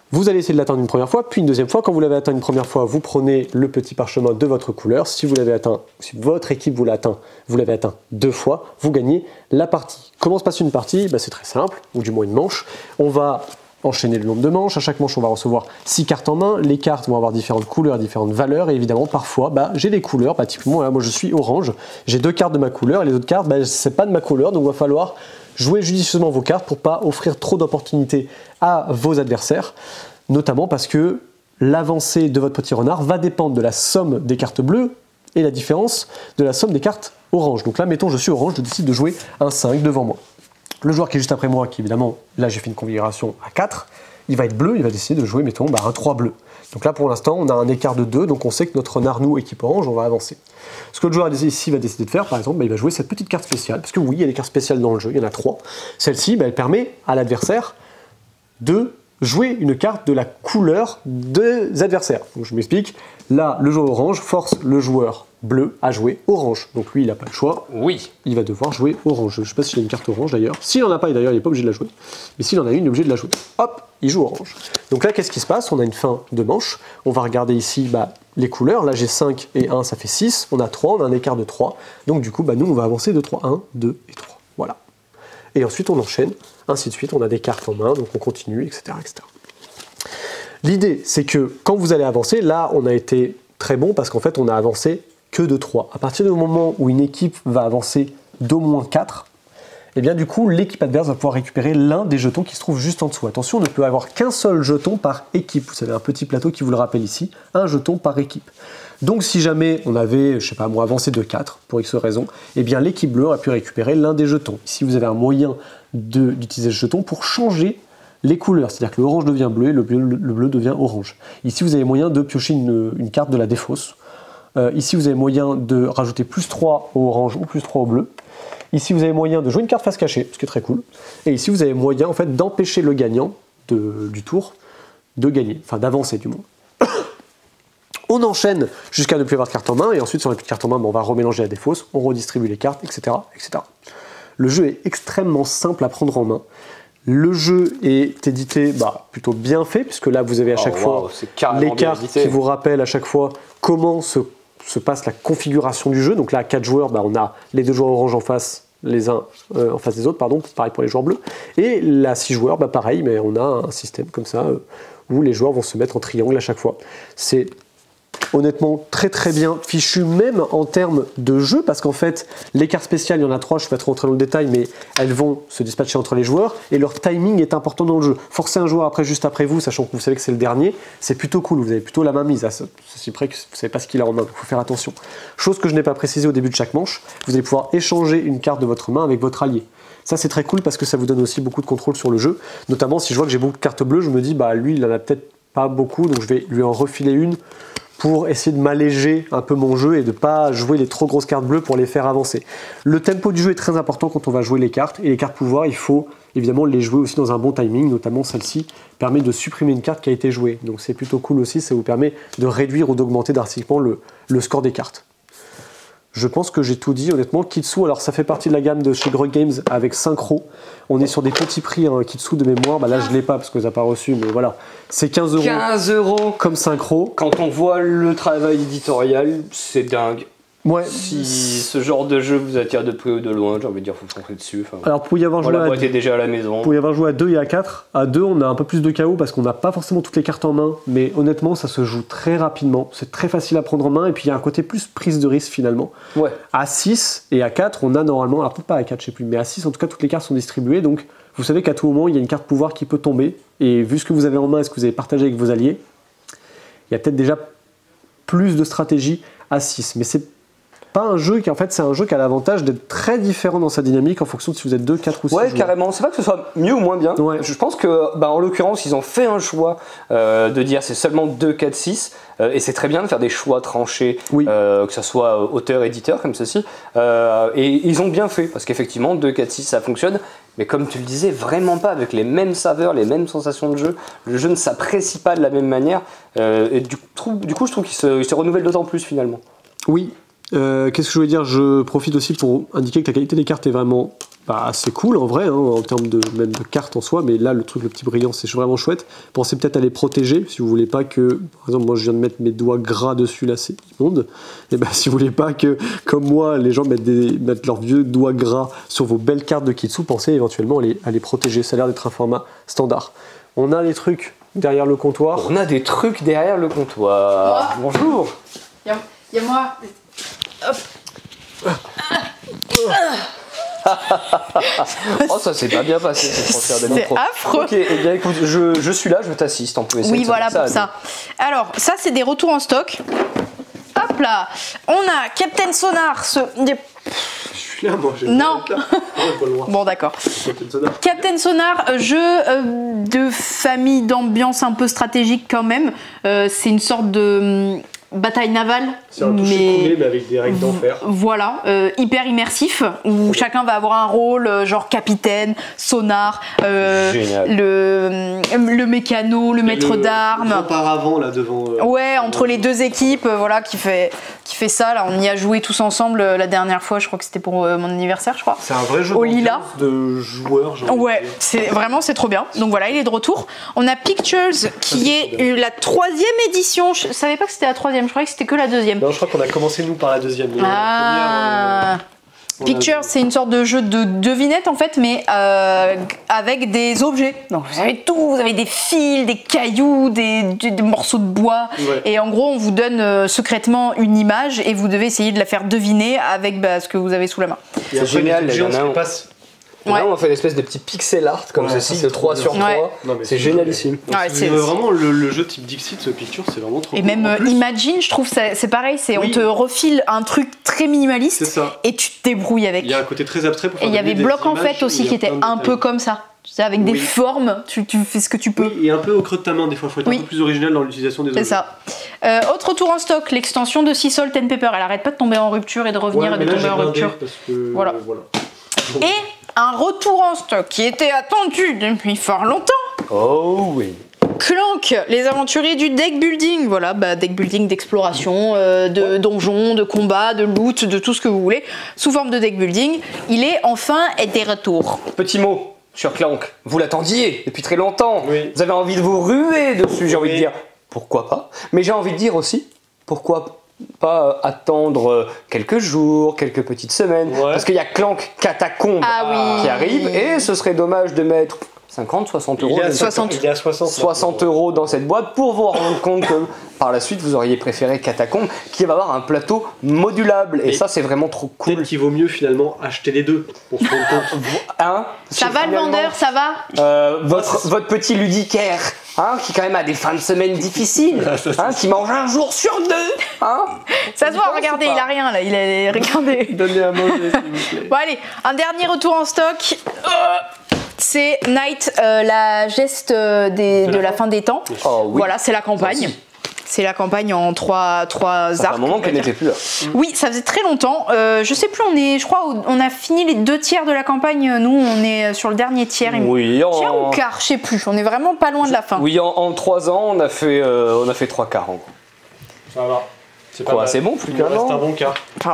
Vous allez essayer de l'atteindre une première fois, puis une deuxième fois. Quand vous l'avez atteint une première fois, vous prenez le petit parchemin de votre couleur. Si vous l'avez atteint, si votre équipe vous l'a atteint, vous l'avez atteint deux fois, vous gagnez la partie. Comment se passe une partie? Bah, c'est très simple, ou du moins une manche. On va enchaîner le nombre de manches. À chaque manche, on va recevoir six cartes en main. Les cartes vont avoir différentes couleurs, différentes valeurs. Et évidemment, parfois, bah, j'ai des couleurs. Bah, typiquement, là, moi, je suis orange. J'ai deux cartes de ma couleur et les autres cartes, bah, c'est pas de ma couleur. Donc, il va falloir jouer judicieusement vos cartes pour pas offrir trop d'opportunités à vos adversaires. Notamment parce que l'avancée de votre petit renard va dépendre de la somme des cartes bleues et la différence de la somme des cartes orange. Donc là, mettons, je suis orange, je décide de jouer un cinq devant moi. Le joueur qui est juste après moi, qui évidemment, là j'ai fait une configuration à quatre, il va être bleu, il va décider de jouer, mettons, bah, un trois bleu. Donc là, pour l'instant, on a un écart de deux, donc on sait que notre renard, nous, équipe orange, on va avancer. Ce que le joueur ici va décider de faire, par exemple, bah, il va jouer cette petite carte spéciale, parce que oui, il y a des cartes spéciales dans le jeu, il y en a trois. Celle-ci, bah, elle permet à l'adversaire de jouer une carte de la couleur des adversaires. Donc je m'explique, là, le joueur orange force le joueur bleu à jouer orange. Donc lui, il n'a pas le choix. Oui. Il va devoir jouer orange. Je ne sais pas s'il a une carte orange d'ailleurs. S'il n'en a pas, d'ailleurs, il n'est pas obligé de la jouer. Mais s'il en a une, il est obligé de la jouer. Hop, il joue orange. Donc là, qu'est-ce qui se passe? On a une fin de manche. On va regarder ici bah, les couleurs. Là, j'ai cinq et un, ça fait six. On a trois, on a un écart de trois. Donc du coup, bah, nous, on va avancer de trois. un, deux et trois. Voilà. Et ensuite, on enchaîne. Ainsi de suite. On a des cartes en main, donc on continue, et cetera et cetera. L'idée, c'est que quand vous allez avancer, là, on a été très bon parce qu'en fait, on a avancé que de trois. À partir du moment où une équipe va avancer d'au moins quatre, et bien du coup, l'équipe adverse va pouvoir récupérer l'un des jetons qui se trouve juste en dessous. Attention, on ne peut avoir qu'un seul jeton par équipe. Vous savez, un petit plateau qui vous le rappelle ici, un jeton par équipe. Donc si jamais on avait, je sais pas moi, avancé de quatre, pour X raison, et bien l'équipe bleue aurait pu récupérer l'un des jetons. Ici, vous avez un moyen d'utiliser ce jeton pour changer les couleurs, c'est-à-dire que l'orange devient bleu et le bleu, le bleu devient orange. Ici, vous avez moyen de piocher une, une carte de la défausse. Euh, ici, vous avez moyen de rajouter plus trois au orange ou plus trois au bleu. Ici, vous avez moyen de jouer une carte face cachée, ce qui est très cool. Et ici, vous avez moyen en fait, d'empêcher le gagnant de, du tour de gagner, enfin d'avancer du moins. On enchaîne jusqu'à ne plus avoir de carte en main, et ensuite, sur les plus de cartes en main, ben, on va remélanger la défausse, on redistribue les cartes, et cetera, et cetera. Le jeu est extrêmement simple à prendre en main. Le jeu est édité bah, plutôt bien fait, puisque là vous avez à chaque oh, fois wow, les cartes qui vous rappellent à chaque fois comment se, se passe la configuration du jeu. Donc là, à quatre joueurs, bah, on a les deux joueurs orange en face, les uns euh, en face des autres, pardon, pareil pour les joueurs bleus. Et là, six joueurs, bah, pareil, mais on a un système comme ça euh, où les joueurs vont se mettre en triangle à chaque fois. C'est honnêtement très très bien fichu, même en termes de jeu, parce qu'en fait les cartes spéciales, il y en a trois, je ne vais pas trop rentrer dans le détail, mais elles vont se dispatcher entre les joueurs et leur timing est important dans le jeu. Forcer un joueur après juste après vous, sachant que vous savez que c'est le dernier, c'est plutôt cool, vous avez plutôt la main mise à ceci près que vous ne savez pas ce qu'il a en main, il faut faire attention. Chose que je n'ai pas précisé au début de chaque manche, vous allez pouvoir échanger une carte de votre main avec votre allié. Ça c'est très cool parce que ça vous donne aussi beaucoup de contrôle sur le jeu, notamment si je vois que j'ai beaucoup de cartes bleues, je me dis bah lui il en a peut-être pas beaucoup, donc je vais lui en refiler une pour essayer de m'alléger un peu mon jeu et de ne pas jouer les trop grosses cartes bleues pour les faire avancer. Le tempo du jeu est très important quand on va jouer les cartes, et les cartes pouvoir, il faut évidemment les jouer aussi dans un bon timing, notamment celle-ci permet de supprimer une carte qui a été jouée. Donc c'est plutôt cool aussi, ça vous permet de réduire ou d'augmenter drastiquement le, le score des cartes. Je pense que j'ai tout dit, honnêtement. Kitsu, alors ça fait partie de la gamme de chez Grog Games avec Synchro. On est sur des petits prix, hein, Kitsu de mémoire. Bah là, je ne l'ai pas parce que ça n'a pas reçu, mais voilà. C'est quinze euros. quinze euros comme Synchro. Quand on voit le travail éditorial, c'est dingue. Ouais. Si ce genre de jeu vous attire de près ou de loin, j'ai envie de dire, faut foncer dessus. Enfin, alors, pour y avoir joué, la boîte est déjà à la maison. Pour y avoir joué à deux et à quatre, à deux, on a un peu plus de chaos parce qu'on n'a pas forcément toutes les cartes en main, mais honnêtement, ça se joue très rapidement. C'est très facile à prendre en main, et puis il y a un côté plus prise de risque finalement. Ouais. À six et à quatre, on a normalement, alors peut-être pas à quatre, je sais plus, mais à six, en tout cas, toutes les cartes sont distribuées, donc vous savez qu'à tout moment, il y a une carte pouvoir qui peut tomber, et vu ce que vous avez en main et ce que vous avez partagé avec vos alliés, il y a peut-être déjà plus de stratégie à six, mais c'est pas un jeu qui en fait c'est un jeu qui a l'avantage d'être très différent dans sa dynamique en fonction de si vous êtes deux, quatre ou six. Ouais, joueurs. carrément. C'est pas que ce soit mieux ou moins bien. Ouais. Je pense que bah, en l'occurrence ils ont fait un choix euh, de dire c'est seulement deux, quatre, six euh, et c'est très bien de faire des choix tranchés, oui. euh, que ce soit auteur, éditeur comme ceci. Euh, et ils ont bien fait parce qu'effectivement deux, quatre, six ça fonctionne. Mais comme tu le disais, vraiment pas avec les mêmes saveurs, les mêmes sensations de jeu. Le jeu ne s'apprécie pas de la même manière. Euh, et du, du coup, je trouve qu'il se, il se renouvelle d'autant plus finalement. Oui. Euh, Qu'est-ce que je voulais dire? Je profite aussi pour indiquer que la qualité des cartes est vraiment bah, assez cool en vrai, hein, en termes de, même de cartes en soi, mais là le truc, le petit brillant, c'est vraiment chouette. Pensez peut-être à les protéger, si vous voulez pas que, par exemple moi je viens de mettre mes doigts gras dessus, là c'est immonde, et ben si vous voulez pas que, comme moi, les gens mettent, des, mettent leurs vieux doigts gras sur vos belles cartes de Kitsu, pensez éventuellement à les, à les protéger, ça a l'air d'être un format standard. On a les trucs derrière le comptoir. On a des trucs derrière le comptoir. Moi. Bonjour. Il y, y a moi. Hop. Oh, ça s'est pas bien passé ce transfert de micro. C'est affreux. Ok, eh bien écoute, je, je suis là, je t'assiste. On peut essayer Oui, de voilà faire pour ça. Alors, ça, c'est des retours en stock. Hop là. On a Captain Sonar. Ce... Je suis là, moi. Non. Bon, d'accord. Captain Sonar, jeu euh, de famille d'ambiance un peu stratégique quand même. Euh, c'est une sorte de hum, bataille navale. C'est un toucher coulé, mais avec des règles d'enfer. Voilà, euh, hyper immersif, où chacun va avoir un rôle, euh, genre capitaine, sonar, euh, le, le mécano, le maître d'armes. Le paravent là devant. Euh, ouais, entre les deux équipes, euh, voilà, qui fait, qui fait ça. Là, on y a joué tous ensemble euh, la dernière fois, je crois que c'était pour euh, mon anniversaire, je crois. C'est un vrai jeu au Lila. De joueurs. Ouais, c'est vraiment c'est trop bien. Donc voilà, il est de retour. On a Pictures, qui est, est la troisième édition. Je savais pas que c'était la troisième, je croyais que c'était que la deuxième. Non, je crois qu'on a commencé nous par la deuxième. Ah. La première, euh, Picture, c'est une sorte de jeu de devinette en fait, mais euh, avec des objets. Donc vous avez tout, vous avez des fils, des cailloux, des, des, des morceaux de bois. Ouais. Et en gros, on vous donne euh, secrètement une image et vous devez essayer de la faire deviner avec bah, ce que vous avez sous la main. C'est génial, il y en a un. passe. Ouais. Là, on fait une espèce de petit pixel art comme ouais, ceci ça, de trois sur trois. Ouais. C'est génialissime. Ouais, c'est vraiment le, le jeu type Dixit, ce Picture, c'est vraiment trop Et cool. même euh, Imagine, je trouve ça c'est pareil, c'est oui. on te refile un truc très minimaliste ça. et tu te débrouilles avec. Il y a un côté très abstrait pour faire. Et il y avait Bloc en fait aussi qui était un peu comme ça. Tu sais, avec des oui. formes, tu, tu fais ce que tu peux. Oui, et un peu au creux de ta main, des fois, il faut être oui. un peu plus original dans l'utilisation des objets. C'est ça. Euh, autre tour en stock, l'extension de Sea Salt and Pepper. Elle arrête pas de tomber en rupture et de revenir ouais, et de là, tomber en rupture. Parce que, voilà. Euh, voilà. Et un retour en stock qui était attendu depuis fort longtemps. Oh oui. Clank, les aventuriers du deck building. Voilà, bah, deck building d'exploration, euh, de ouais. donjons, de combat, de loot, de tout ce que vous voulez, sous forme de deck building. Il est enfin des retours. Petit mot sur Clank. Vous l'attendiez depuis très longtemps. Oui. Vous avez envie de vous ruer dessus, j'ai oui. envie de dire. Pourquoi pas? Mais j'ai envie de dire aussi, pourquoi pas attendre quelques jours, quelques petites semaines, ouais. parce qu'il y a Clank Catacombe ah oui. qui arrive et ce serait dommage de mettre cinquante, soixante euros, il soixante. Il y a soixante, soixante euros dans cette boîte pour vous rendre compte que par la suite vous auriez préféré Catacombe qui va avoir un plateau modulable et, et ça c'est vraiment trop cool. Peut-être qu'il vaut mieux finalement acheter les deux pour se rendre compte. Hein, ça va le vendeur, ça va euh, votre, votre petit ludicaire hein, qui quand même a des fins de semaine difficiles, hein, qui mange un jour sur deux. Hein, ça se voit, regardez, il a rien là, il a regardez. Donnez à manger s'il vous plaît. Bon allez, un dernier retour en stock. C'est Night, euh, la geste des, de la fin des temps. Oh, oui. Voilà, c'est la campagne. C'est la campagne en trois, trois arcs. Ça fait un moment qu'elle n'était plus là. Oui, ça faisait très longtemps. Euh, je sais plus, on est, je crois, on a fini les deux tiers de la campagne. Nous, on est sur le dernier tiers. Oui, en... tiers ou quart, je sais plus. On est vraiment pas loin de la fin. Oui, en, en trois ans, on a fait, euh, on a fait trois quarts. Ça va. C'est quoi, c'est bon, plus qu'un an. C'est un bon quart.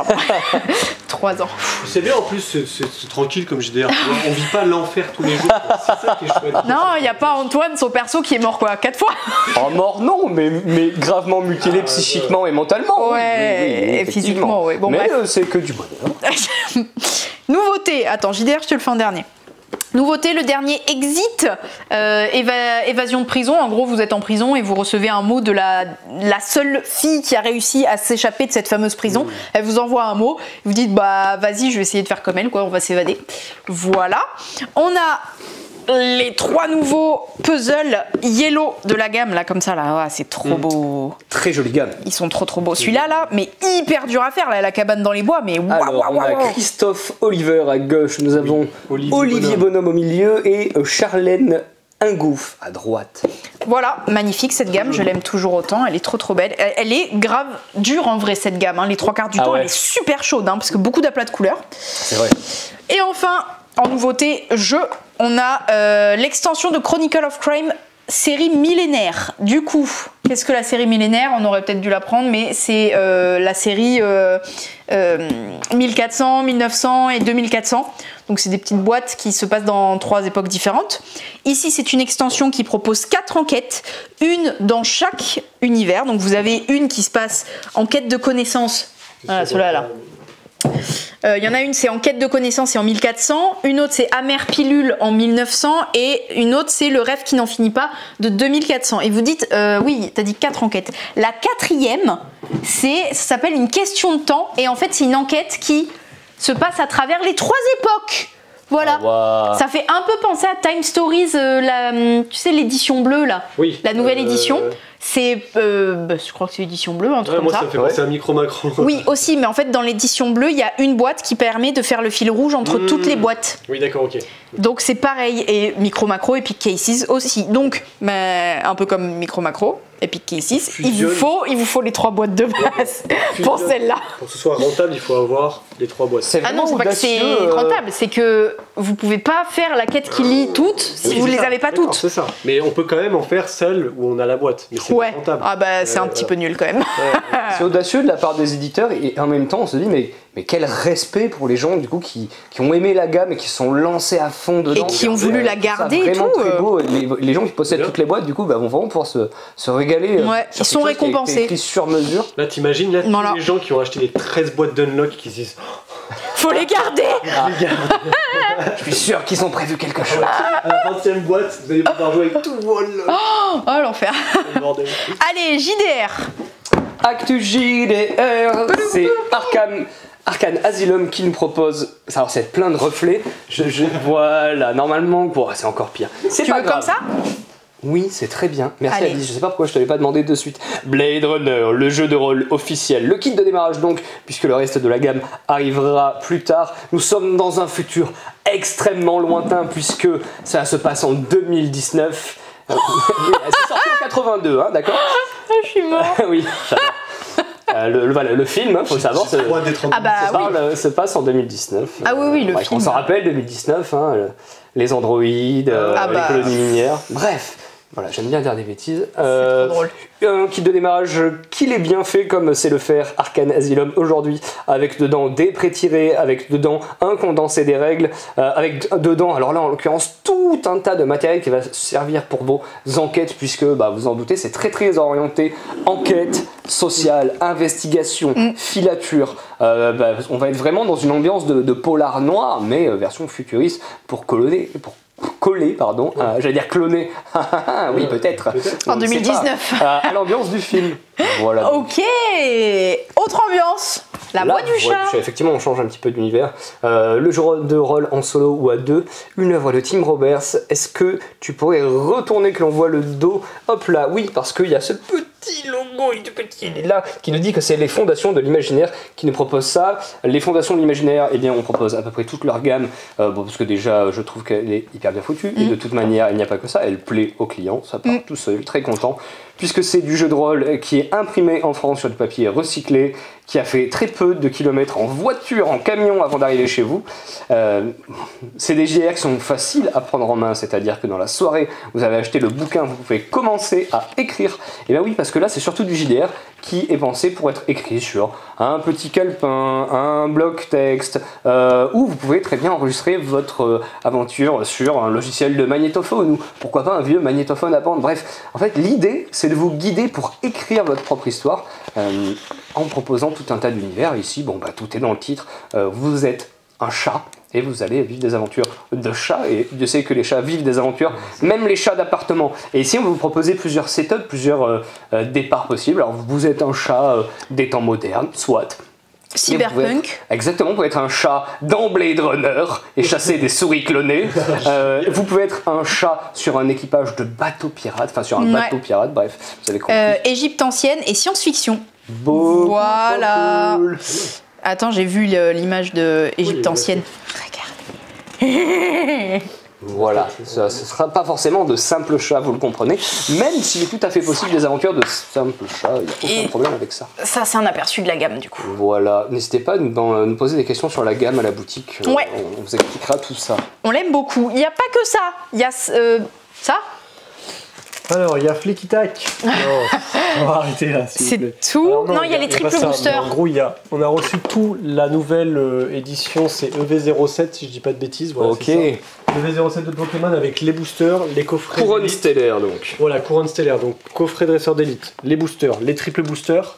Trois ans. C'est bien en plus, c'est tranquille comme G D R. On vit pas l'enfer tous les jours. C'est ça qui est chouette. Non, il n'y a pas Antoine, son perso, qui est mort quoi, quatre fois. Oh, mort non, mais, mais gravement mutilé ah, psychiquement euh... et mentalement. Ouais, oui, oui, oui, et physiquement, oui. Bon, mais euh, c'est que du bonheur. Nouveauté, attends, J D R, je te le fais en dernier. Nouveauté, le dernier Exit, euh, éva évasion de prison. En gros, vous êtes en prison et vous recevez un mot de la, la seule fille qui a réussi à s'échapper de cette fameuse prison. Mmh. Elle vous envoie un mot, vous dites bah vas-y, je vais essayer de faire comme elle, quoi, on va s'évader. Voilà. On a les trois nouveaux puzzles Yellow de la gamme, là, comme ça, là, ah, c'est trop mmh. beau. Très jolie gamme. Ils sont trop trop beaux. Celui-là, là, mais hyper dur à faire, là, la cabane dans les bois, mais waouh, Alors, waouh, on a waouh. Christophe Oliver à gauche, nous avons oui. Olivier, Olivier Bonhomme. Bonhomme au milieu et Charlène Ingouf à droite. Voilà, magnifique cette gamme, je l'aime toujours autant, elle est trop trop belle. Elle, elle est grave dure en vrai cette gamme, hein. Les trois quarts du ah temps, ouais. Elle est super chaude, hein, parce que beaucoup d'aplats de couleurs. C'est vrai. Et enfin, en nouveauté jeu, on a euh, l'extension de Chronicle of Crime série millénaire. Du coup, qu'est-ce que la série millénaire? On aurait peut-être dû l'apprendre, mais c'est euh, la série euh, euh, mille quatre cents, mille neuf cents et deux mille quatre cents. Donc c'est des petites boîtes qui se passent dans trois époques différentes. Ici c'est une extension qui propose quatre enquêtes, une dans chaque univers. Donc vous avez une qui se passe en quête de connaissances. Voilà, celle-là là. Il euh, y en a une c'est en quête de connaissances, c'est en mille quatre cents, une autre c'est amère pilule en mille neuf cents et une autre c'est le rêve qui n'en finit pas de deux mille quatre cents. Et vous dites, euh, oui, t'as dit quatre enquêtes. La quatrième, c'est, ça s'appelle une question de temps et en fait c'est une enquête qui se passe à travers les trois époques. Voilà, oh, wow. Ça fait un peu penser à Time Stories, euh, la, tu sais l'édition bleue là, oui. La nouvelle euh... édition. C'est, euh, bah, je crois que c'est l'édition bleue, un truc ouais, comme moi, ça. ça me fait penser à Micro Macro. Oui, aussi, mais en fait, dans l'édition bleue, il y a une boîte qui permet de faire le fil rouge entre mmh. toutes les boîtes. Oui, d'accord, ok. Donc c'est pareil, et Micro Macro, Epic Cases aussi. Donc, bah, un peu comme Micro Macro, Epic Cases, il vous, faut, il vous faut les trois boîtes de base pour celle-là. Pour que ce soit rentable, il faut avoir les trois boîtes. Ah non, c'est pas que c'est rentable, c'est que vous pouvez pas faire la quête qui lie toutes si oui, vous les ça. avez pas toutes. C'est ça. Mais on peut quand même en faire celle où on a la boîte. Mais c'est ouais. pas rentable. Ah bah c'est euh, un petit voilà. peu nul quand même. Ouais. C'est audacieux de la part des éditeurs et en même temps on se dit mais, mais quel respect pour les gens du coup qui, qui ont aimé la gamme et qui sont lancés à fond dedans. Et qui ont voulu la garder et vraiment tout. Très beau. Les, les gens qui possèdent toutes les boîtes du coup bah, vont vraiment pouvoir se, se régaler. Ouais. Ils sont récompensés. Écrit sur mesure. Là t'imagines là voilà. tous les gens qui ont acheté les treize boîtes d'unlock qui se disent faut les garder. Ah. Les garder. Je suis sûr qu'ils ont prévu quelque chose. À la vingtième boîte, vous allez pouvoir jouer avec tout vos unlocks. Oh, oh l'enfer. Allez, J D R. Actu J D R, c'est Arkham, Arkham Asylum qui nous propose. Alors, c'est plein de reflets. Je, je voilà, normalement, bon, c'est encore pire. C'est tu pas veux grave. comme ça? Oui, c'est très bien. Merci Allez. Alice. Je sais pas pourquoi je te l'ai pas demandé de suite. Blade Runner, le jeu de rôle officiel. Le kit de démarrage donc, puisque le reste de la gamme arrivera plus tard. Nous sommes dans un futur extrêmement lointain puisque ça se passe en deux mille dix-neuf. Euh, oui, c'est sorti en quatre-vingt-deux, hein, d'accord? Je suis mort. Oui, euh, le, le, voilà, le film, hein, faut le savoir, se, ah bah, se, parle, oui. se passe en deux mille dix-neuf. Ah oui, oui, le ouais, film. On s'en rappelle, deux mille dix-neuf, hein, les androïdes, euh, ah bah. les colonies minières. Bref, voilà, j'aime bien dire des bêtises. Euh, c'est trop drôle. Un kit de démarrage qu'il est bien fait comme c'est le faire Arkham Asylum aujourd'hui, avec dedans des pré-tirés, avec dedans un condensé des règles, euh, avec dedans, alors là en l'occurrence, tout un tas de matériel qui va servir pour vos enquêtes, puisque bah, vous en doutez, c'est très très orienté enquête sociale, investigation, mm. filature. Euh, bah, on va être vraiment dans une ambiance de, de polar noir, mais euh, version futuriste pour colonner, pour coller, pardon, euh, j'allais dire cloner, oui peut-être, peut en deux mille dix-neuf, euh, à l'ambiance du film. Voilà. Ok, autre ambiance, la Là, boîte du chat. chat. Effectivement, on change un petit peu d'univers. Euh, le jeu de rôle en solo ou à deux, une œuvre de Tim Roberts. Est-ce que tu pourrais retourner que l'on voit le dos? Hop là, oui, parce qu'il y a ce petit logo, il est tout petit, il est là, qui nous dit que c'est les fondations de l'imaginaire qui nous proposent ça. Les fondations de l'imaginaire, eh bien, on propose à peu près toute leur gamme, euh, bon, parce que déjà, je trouve qu'elle est hyper bien foutue, mm. et de toute manière, il n'y a pas que ça, elle plaît aux clients, ça part mm. tout seul, très content, puisque c'est du jeu de rôle qui est imprimé en France sur du papier recyclé, qui a fait très peu de kilomètres en voiture, en camion avant d'arriver chez vous. Euh, c'est des J D R qui sont faciles à prendre en main, c'est-à-dire que dans la soirée, vous avez acheté le bouquin, vous pouvez commencer à écrire. Et bien oui, parce que là, c'est surtout du J D R qui est pensé pour être écrit sur un petit calepin, un bloc texte, euh, où vous pouvez très bien enregistrer votre euh, aventure sur un logiciel de magnétophone, ou pourquoi pas un vieux magnétophone à bande. Bref, en fait, l'idée, c'est de vous guider pour écrire votre propre histoire, euh, en proposant tout un tas d'univers. Ici, bon, bah, tout est dans le titre. Euh, vous êtes un chat et vous allez vivre des aventures de chats. Et Dieu sait que les chats vivent des aventures, même les chats d'appartement. Et ici, on va vous proposer plusieurs setups, plusieurs euh, euh, départs possibles. Alors, vous êtes un chat euh, des temps modernes, soit. Cyberpunk. Être, exactement, vous pouvez être un chat dans Blade Runner et chasser des souris clonées. Euh, vous pouvez être un chat sur un équipage de bateau pirate, enfin sur un ouais. bateau pirate, bref, vous avez compris. Euh, Égypte ancienne et science-fiction. Beau, voilà. Cool. Attends, j'ai vu l'image de Égypte oui, ancienne. Regarde. Voilà, ça, ce ne sera pas forcément de simples chats, vous le comprenez, même s'il est tout à fait possible des aventures de simples chats, il n'y a aucun problème avec ça. Ça, c'est un aperçu de la gamme du coup. Voilà, n'hésitez pas à nous, dans, nous poser des questions sur la gamme à la boutique, ouais. on, on vous expliquera tout ça. On l'aime beaucoup, il n'y a pas que ça, il y a euh, ça. Alors, il y a Flicky Tack. Non, on va arrêter là. C'est tout. Alors, Non, il y a les pas triple ça, boosters. mais En gros, il y a, on a reçu tout la nouvelle euh, édition, c'est E V zéro sept, si je dis pas de bêtises. Voilà, Ok. c'est ça. E V zéro sept de Pokémon avec les boosters, les coffrets. Couronne d'élite. stellaire donc. Voilà, couronne stellaire, donc coffret dresseur d'élite, les boosters, les triple boosters.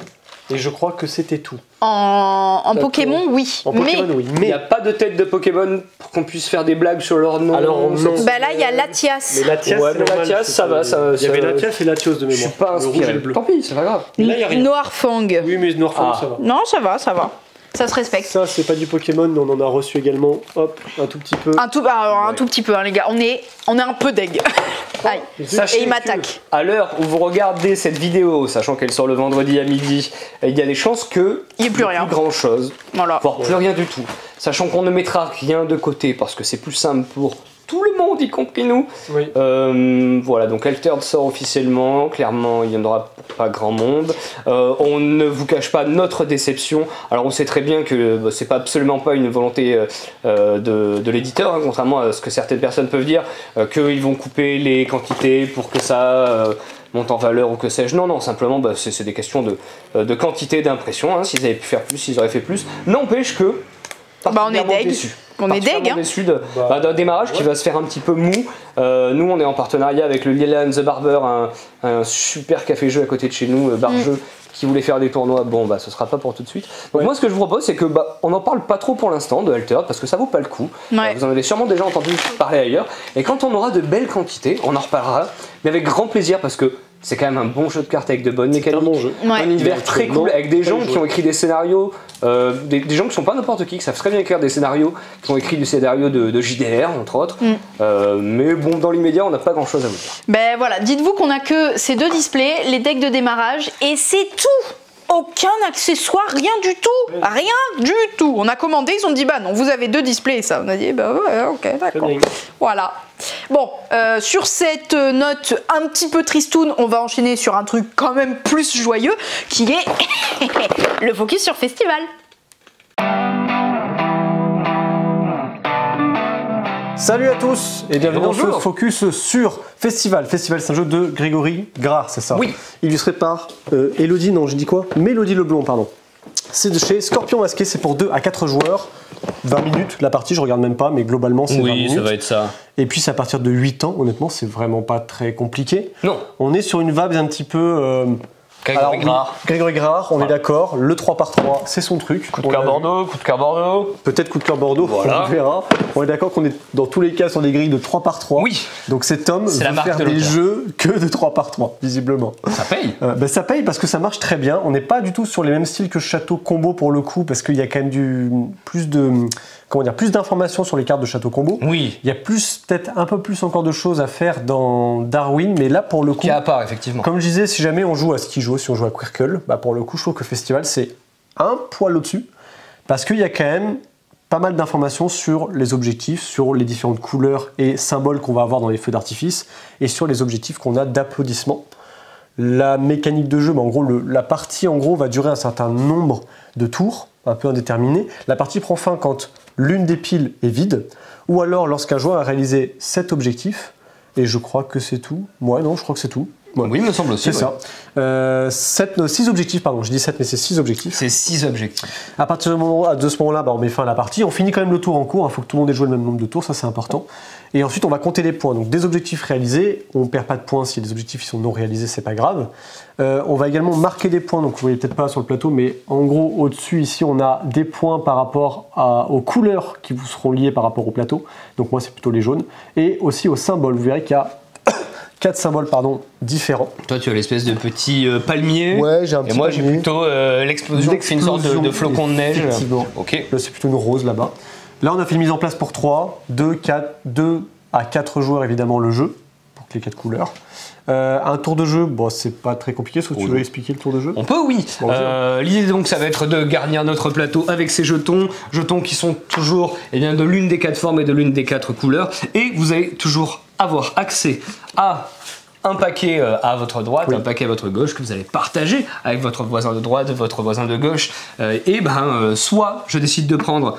Et je crois que c'était tout. En, en D'accord. Pokémon, oui. En Pokémon, mais oui. Il Mais n'y a pas de tête de Pokémon pour qu'on puisse faire des blagues sur leur nom. Alors, non. cette- bah là, il y a Latias. Mais Latias, Ouais, c'est mais normal, Latias, c'est ça que- va, ça- Il y avait ça- Latias et Latios de Je mémoire. suis pas Le rouge et inspiré. le bleu. Tant pis, c'est pas grave. Mais là, il y a rien. Noirfang. Oui, mais Noirfang, Ah. ça va. Non, ça va, ça va. Ça se respecte. Ça, c'est pas du Pokémon, mais on en a reçu également, hop, un tout petit peu. Un tout, alors, un Ouais. tout petit peu, hein, les gars. On est, on est un peu deg. Aïe. Sachez Et il que m'attaque. À l'heure où vous regardez cette vidéo, sachant qu'elle sort le vendredi à midi, il y a des chances que Il y ait plus rien. grand chose, Voilà. voire plus rien du tout. Sachant qu'on ne mettra rien de côté parce que c'est plus simple pour tout le monde, y compris nous. Oui. Euh, voilà, donc Altered sort officiellement. Clairement, il n'y en aura pas grand monde. Euh, on ne vous cache pas notre déception. Alors, on sait très bien que bah, c'est pas absolument pas une volonté euh, de, de l'éditeur, hein, contrairement à ce que certaines personnes peuvent dire, euh, qu'ils vont couper les quantités pour que ça euh, monte en valeur ou que sais-je. Non, non, simplement, bah, c'est c'est des questions de, euh, de quantité d'impression. Hein. S'ils avaient pu faire plus, ils auraient fait plus. N'empêche que. Bah, on est particulièrement deg. déçus. On est deg, Particulièrement hein. déçus de- Bah, bah, d'un démarrage qui ouais. va se faire un petit peu mou. Euh, nous, on est en partenariat avec le Lila and the Barber, un, un super café-jeu à côté de chez nous, euh, bar-jeu, qui voulait faire des tournois. Bon, bah, ce sera pas pour tout de suite. Donc, Ouais. moi, ce que je vous propose, c'est que bah, on n'en parle pas trop pour l'instant de Altered parce que ça vaut pas le coup. Ouais. Euh, vous en avez sûrement déjà entendu parler ailleurs. Et quand on aura de belles quantités, on en reparlera, mais avec grand plaisir parce que c'est quand même un bon jeu de cartes avec de bonnes C'est un mécaniques. bon jeu. Ouais. Un univers très cool avec des gens qui ont écrit des scénarios, euh, des, des gens qui sont pas n'importe qui, qui savent très bien écrire des scénarios, qui ont écrit du scénario de, de J D R entre autres. Mm. Euh, mais bon, dans l'immédiat, on n'a pas grand chose à vous dire. Ben voilà, dites-vous qu'on a que ces deux displays, les decks de démarrage, et c'est tout. Aucun accessoire, rien du tout, rien du tout. On a commandé, ils ont dit bah non, vous avez deux displays, ça. On a dit bah ouais, ok, d'accord. bien. Voilà. Bon, euh, sur cette note un petit peu tristoun, on va enchaîner sur un truc quand même plus joyeux, qui est le focus sur festival. Salut à tous et bienvenue dans bonjour. ce focus sur Festival. Festival, c'est un jeu de Grégory Grard, c'est ça? Oui. Illustré par euh, Elodie, non, je dis quoi? Mélodie Leblond, pardon. C'est de chez Scorpion Masqué, c'est pour deux à quatre joueurs. vingt minutes la partie, je regarde même pas, mais globalement c'est vingt minutes. être ça. Et puis c'est à partir de huit ans, honnêtement, c'est vraiment pas très compliqué. Non, On est sur une vibe un petit peu. euh, Grégory alors, oui, Grard. Grégory Grard, on est d'accord. Le trois par trois, c'est son truc. Coup de On cœur l'a- Bordeaux, coup de cœur Bordeaux. Peut-être coup de cœur Bordeaux, Voilà. on verra. On est d'accord qu'on est dans tous les cas sur des grilles de trois par trois. Oui. Donc cet homme C'est la veut marque faire de des l'auteur. jeux que de trois par trois, visiblement. Ça paye. Euh, ben, ça paye parce que ça marche très bien. On n'est pas du tout sur les mêmes styles que Château Combo pour le coup, parce qu'il y a quand même du, plus de, comment dire, plus d'informations sur les cartes de Château Combo. Oui. Il y a plus, peut-être un peu plus encore de choses à faire dans Darwin, mais là pour le coup, Qui est à part, effectivement. comme je disais, si jamais on joue à Skijo, si on joue à Quirkle, bah pour le coup, je trouve que Festival c'est un poil au-dessus, parce qu'il y a quand même pas mal d'informations sur les objectifs, sur les différentes couleurs et symboles qu'on va avoir dans les feux d'artifice, et sur les objectifs qu'on a d'applaudissements. La mécanique de jeu, bah en gros, le- la partie en gros va durer un certain nombre de tours, un peu indéterminé. La partie prend fin quand l'une des piles est vide, ou alors lorsqu'un joueur a réalisé sept objectifs, et je crois que c'est tout. Ouais, non, je crois que c'est tout. Ouais. Oui, il me semble aussi. C'est ça. Euh, six objectifs, pardon, je dis sept, mais c'est six objectifs. C'est six objectifs. À partir de, moment, de ce moment-là, bah, on met fin à la partie. On finit quand même le tour en cours. Il faut que tout le monde ait joué le même nombre de tours, ça c'est important. Et ensuite, on va compter les points. Donc, des objectifs réalisés, on ne perd pas de points si les objectifs sont non réalisés, c'est pas grave. Euh, on va également marquer des points. Donc, vous voyez peut-être pas sur le plateau, mais en gros, au-dessus, ici, on a des points par rapport à- aux couleurs qui vous seront liées par rapport au plateau. Donc, moi, c'est plutôt les jaunes. Et aussi aux symboles. Vous verrez qu'il y a quatre symboles pardon, différents. Toi, tu as l'espèce de petit euh, palmier. Ouais, j'ai un Et petit moi, j'ai palmier. plutôt euh, l'explosion, qui fait une sorte de, de flocon de neige. Effectivement. Ok. Là, c'est plutôt une rose là-bas. Là, on a fait une mise en place pour trois, deux, quatre, deux à quatre joueurs, évidemment, le jeu, pour les quatre couleurs. Euh, un tour de jeu, bon, c'est pas très compliqué, est-ce que tu Oui. veux expliquer le tour de jeu? On peut, oui. Bon, Euh, L'idée donc, ça va être de garnir notre plateau avec ces jetons, jetons qui sont toujours eh bien, de l'une des quatre formes et de l'une des quatre couleurs, et vous allez toujours avoir accès à un paquet euh, à votre droite, oui. un paquet à votre gauche que vous allez partager avec votre voisin de droite, votre voisin de gauche. Euh, et ben, euh, soit je décide de prendre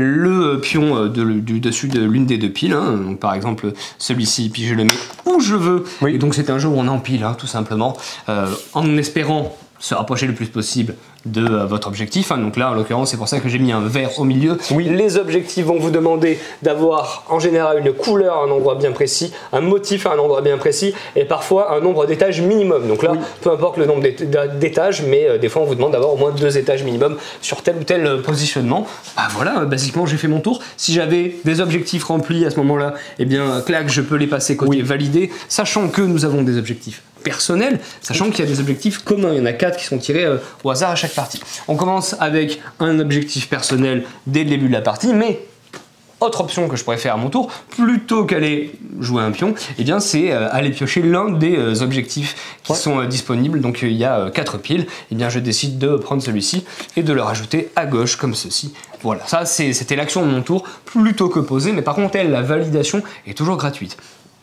le pion de, du dessus de l'une des deux piles, hein. Donc, par exemple celui-ci, puis je le mets où je veux. Oui. Et donc c'est un jeu où on empile, hein, tout simplement, euh, en espérant se rapprocher le plus possible de euh, votre objectif, hein. Donc là en l'occurrence c'est pour ça que j'ai mis un vert au milieu. Oui. Les objectifs vont vous demander d'avoir en général une couleur à un endroit bien précis, un motif à un endroit bien précis et parfois un nombre d'étages minimum. Donc là oui. peu importe le nombre d'étages, mais euh, des fois on vous demande d'avoir au moins deux étages minimum sur tel ou tel positionnement. Bah voilà, euh, basiquement j'ai fait mon tour. Si j'avais des objectifs remplis à ce moment là, eh bien clac, je peux les passer côté oui. validé, sachant que nous avons des objectifs personnels, sachant qu'il y a des objectifs communs, il y en a quatre qui sont tirés euh, au hasard à chaque partie. On commence avec un objectif personnel dès le début de la partie, mais autre option que je pourrais faire à mon tour, plutôt qu'aller jouer un pion, eh bien c'est euh, aller piocher l'un des euh, objectifs qui ouais. sont euh, disponibles. Donc il euh, y a euh, quatre piles, eh bien je décide de prendre celui-ci et de le rajouter à gauche comme ceci. Voilà, ça c'était l'action de mon tour, plutôt que posée, mais par contre elle, la validation est toujours gratuite.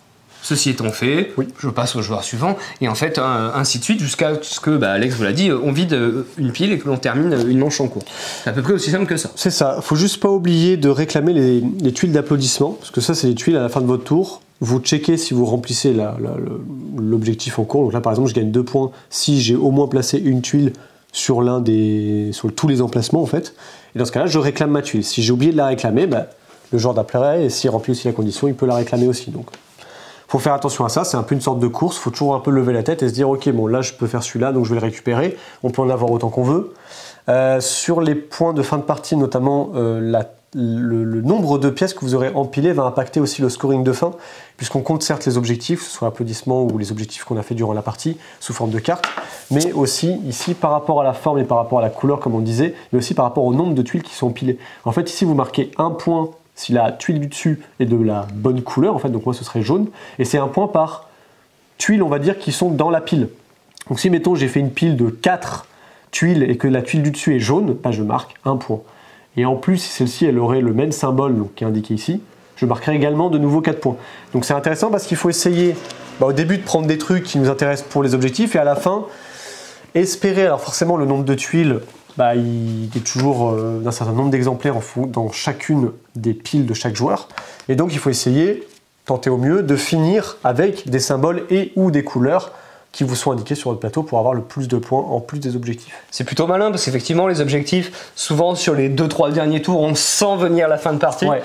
Ceci étant fait, oui. je passe au joueur suivant et en fait un, ainsi de suite jusqu'à ce que, bah, Alex vous l'a dit, on vide une pile et que l'on termine une manche en cours. C'est à peu près aussi simple que ça. C'est ça, faut juste pas oublier de réclamer les, les tuiles d'applaudissement, parce que ça c'est les tuiles à la fin de votre tour. Vous checkez si vous remplissez l'objectif en cours. Donc là par exemple je gagne deux points si j'ai au moins placé une tuile sur l'un des, sur tous les emplacements en fait. Et dans ce cas-là je réclame ma tuile. Si j'ai oublié de la réclamer, bah, le joueur d'après, et s'il remplit aussi la condition, il peut la réclamer aussi. Donc faut faire attention à ça, c'est un peu une sorte de course, il faut toujours un peu lever la tête et se dire ok bon là je peux faire celui-là donc je vais le récupérer, on peut en avoir autant qu'on veut. Euh, sur les points de fin de partie notamment euh, la, le, le nombre de pièces que vous aurez empilées va impacter aussi le scoring de fin puisqu'on compte certes les objectifs, que ce soit applaudissements ou les objectifs qu'on a fait durant la partie sous forme de cartes, mais aussi ici par rapport à la forme et par rapport à la couleur comme on disait, mais aussi par rapport au nombre de tuiles qui sont empilées. En fait ici vous marquez un point si la tuile du dessus est de la bonne couleur, en fait, donc moi ce serait jaune, et c'est un point par tuile, on va dire, qui sont dans la pile. Donc si, mettons, j'ai fait une pile de quatre tuiles et que la tuile du dessus est jaune, bah, je marque un point. Et en plus, si celle-ci, elle aurait le même symbole donc, qui est indiqué ici, je marquerai également de nouveau quatre points. Donc c'est intéressant parce qu'il faut essayer, bah, au début, de prendre des trucs qui nous intéressent pour les objectifs, et à la fin, espérer, alors forcément, le nombre de tuiles, bah, il est toujours euh, d'un certain nombre d'exemplaires dans chacune des piles de chaque joueur. Et donc il faut essayer, tenter au mieux, de finir avec des symboles et ou des couleurs qui vous sont indiqués sur votre plateau pour avoir le plus de points en plus des objectifs. C'est plutôt malin parce qu'effectivement les objectifs, souvent sur les deux trois derniers tours, on sent venir la fin de partie. Ouais.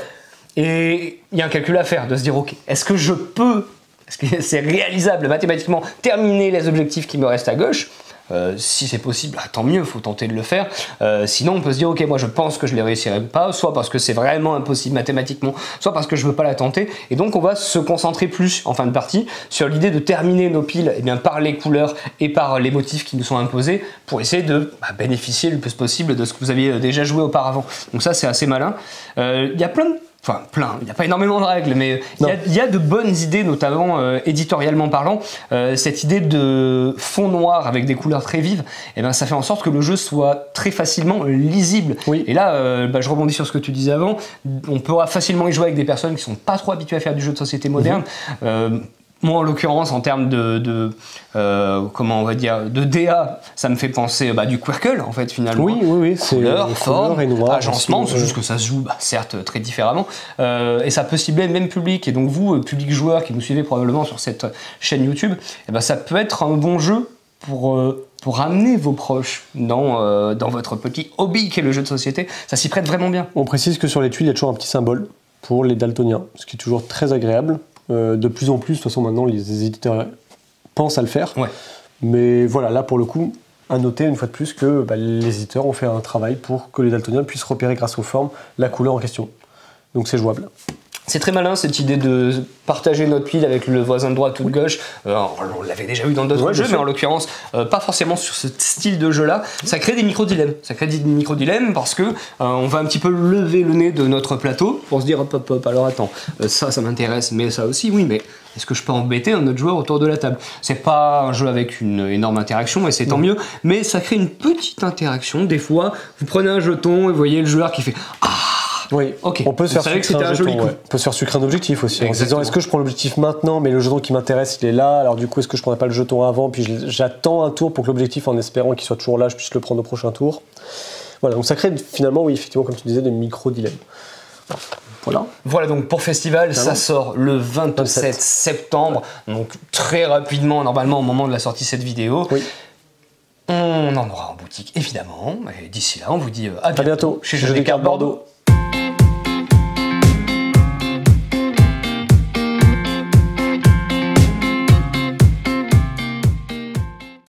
Et il y a un calcul à faire, de se dire ok, est-ce que je peux, est-ce que c'est réalisable mathématiquement, terminer les objectifs qui me restent à gauche? Euh, si c'est possible, bah, tant mieux, il faut tenter de le faire. Euh, sinon, on peut se dire, ok, moi je pense que je ne les réussirai pas, soit parce que c'est vraiment impossible mathématiquement, soit parce que je ne veux pas la tenter. Et donc, on va se concentrer plus en fin de partie sur l'idée de terminer nos piles eh bien, par les couleurs et par les motifs qui nous sont imposés pour essayer de bah, bénéficier le plus possible de ce que vous aviez déjà joué auparavant. Donc, ça, c'est assez malin. Il euh, y a plein de Enfin, plein, il n'y a pas énormément de règles, mais il y, y a de bonnes idées, notamment euh, éditorialement parlant. Euh, cette idée de fond noir avec des couleurs très vives, eh ben, ça fait en sorte que le jeu soit très facilement lisible. Oui. Et là, euh, bah, je rebondis sur ce que tu disais avant, on pourra facilement y jouer avec des personnes qui ne sont pas trop habituées à faire du jeu de société moderne. Mmh. Euh, Moi, en l'occurrence, en termes de, de euh, comment on va dire, de D A, ça me fait penser bah, du Quirkle, en fait, finalement. Oui, oui, oui. C'est couleur, forme, et noir, agencement, c'est juste que ça se joue, bah, certes, très différemment. Euh, et ça peut cibler le même public. Et donc, vous, public joueur qui nous suivez probablement sur cette chaîne YouTube, eh ben, ça peut être un bon jeu pour, euh, pour amener vos proches dans, euh, dans votre petit hobby qui est le jeu de société. Ça s'y prête vraiment bien. On précise que sur les tuiles, il y a toujours un petit symbole pour les daltoniens, ce qui est toujours très agréable. Euh, de plus en plus, de toute façon maintenant les éditeurs pensent à le faire, ouais. Mais voilà, là pour le coup, à noter une fois de plus que bah, les éditeurs ont fait un travail pour que les daltoniens puissent repérer grâce aux formes la couleur en question. Donc c'est jouable. C'est très malin cette idée de partager notre pile avec le voisin de droite ou de gauche. Euh, on l'avait déjà eu dans d'autres ouais, jeux, mais en l'occurrence, euh, pas forcément sur ce style de jeu-là. Ça crée des micro-dilemmes. Ça crée des micro-dilemmes parce que euh, on va un petit peu lever le nez de notre plateau pour se dire hop hop hop. Alors attends, euh, ça, ça m'intéresse, mais ça aussi, oui, mais est-ce que je peux embêter un autre joueur autour de la table? C'est pas un jeu avec une énorme interaction et c'est tant mieux, mais ça crée une petite interaction. Des fois, vous prenez un jeton et vous voyez le joueur qui fait ah. Oui, Ok. on peut se Je faire savais que sucrer c'était un un joli jeton, coup. ouais. On peut se faire sucrer un objectif aussi, en se disant Exactement. est-ce que je prends l'objectif maintenant, mais le jeton qui m'intéresse il est là, alors du coup est-ce que je prendrais pas le jeton avant, puis je- j'attends un tour pour que l'objectif, en espérant qu'il soit toujours là, je puisse le prendre au prochain tour. Voilà, donc ça crée finalement, oui, effectivement, comme tu disais, des micro-dilemmes. Voilà. Voilà donc pour Festival, Vraiment. ça sort le vingt-sept vingt-sept septembre, donc très rapidement, normalement au moment de la sortie de cette vidéo. Oui. On en aura en boutique évidemment, et d'ici là on vous dit euh, à bientôt, À bientôt chez Jeux des cartes Bordeaux.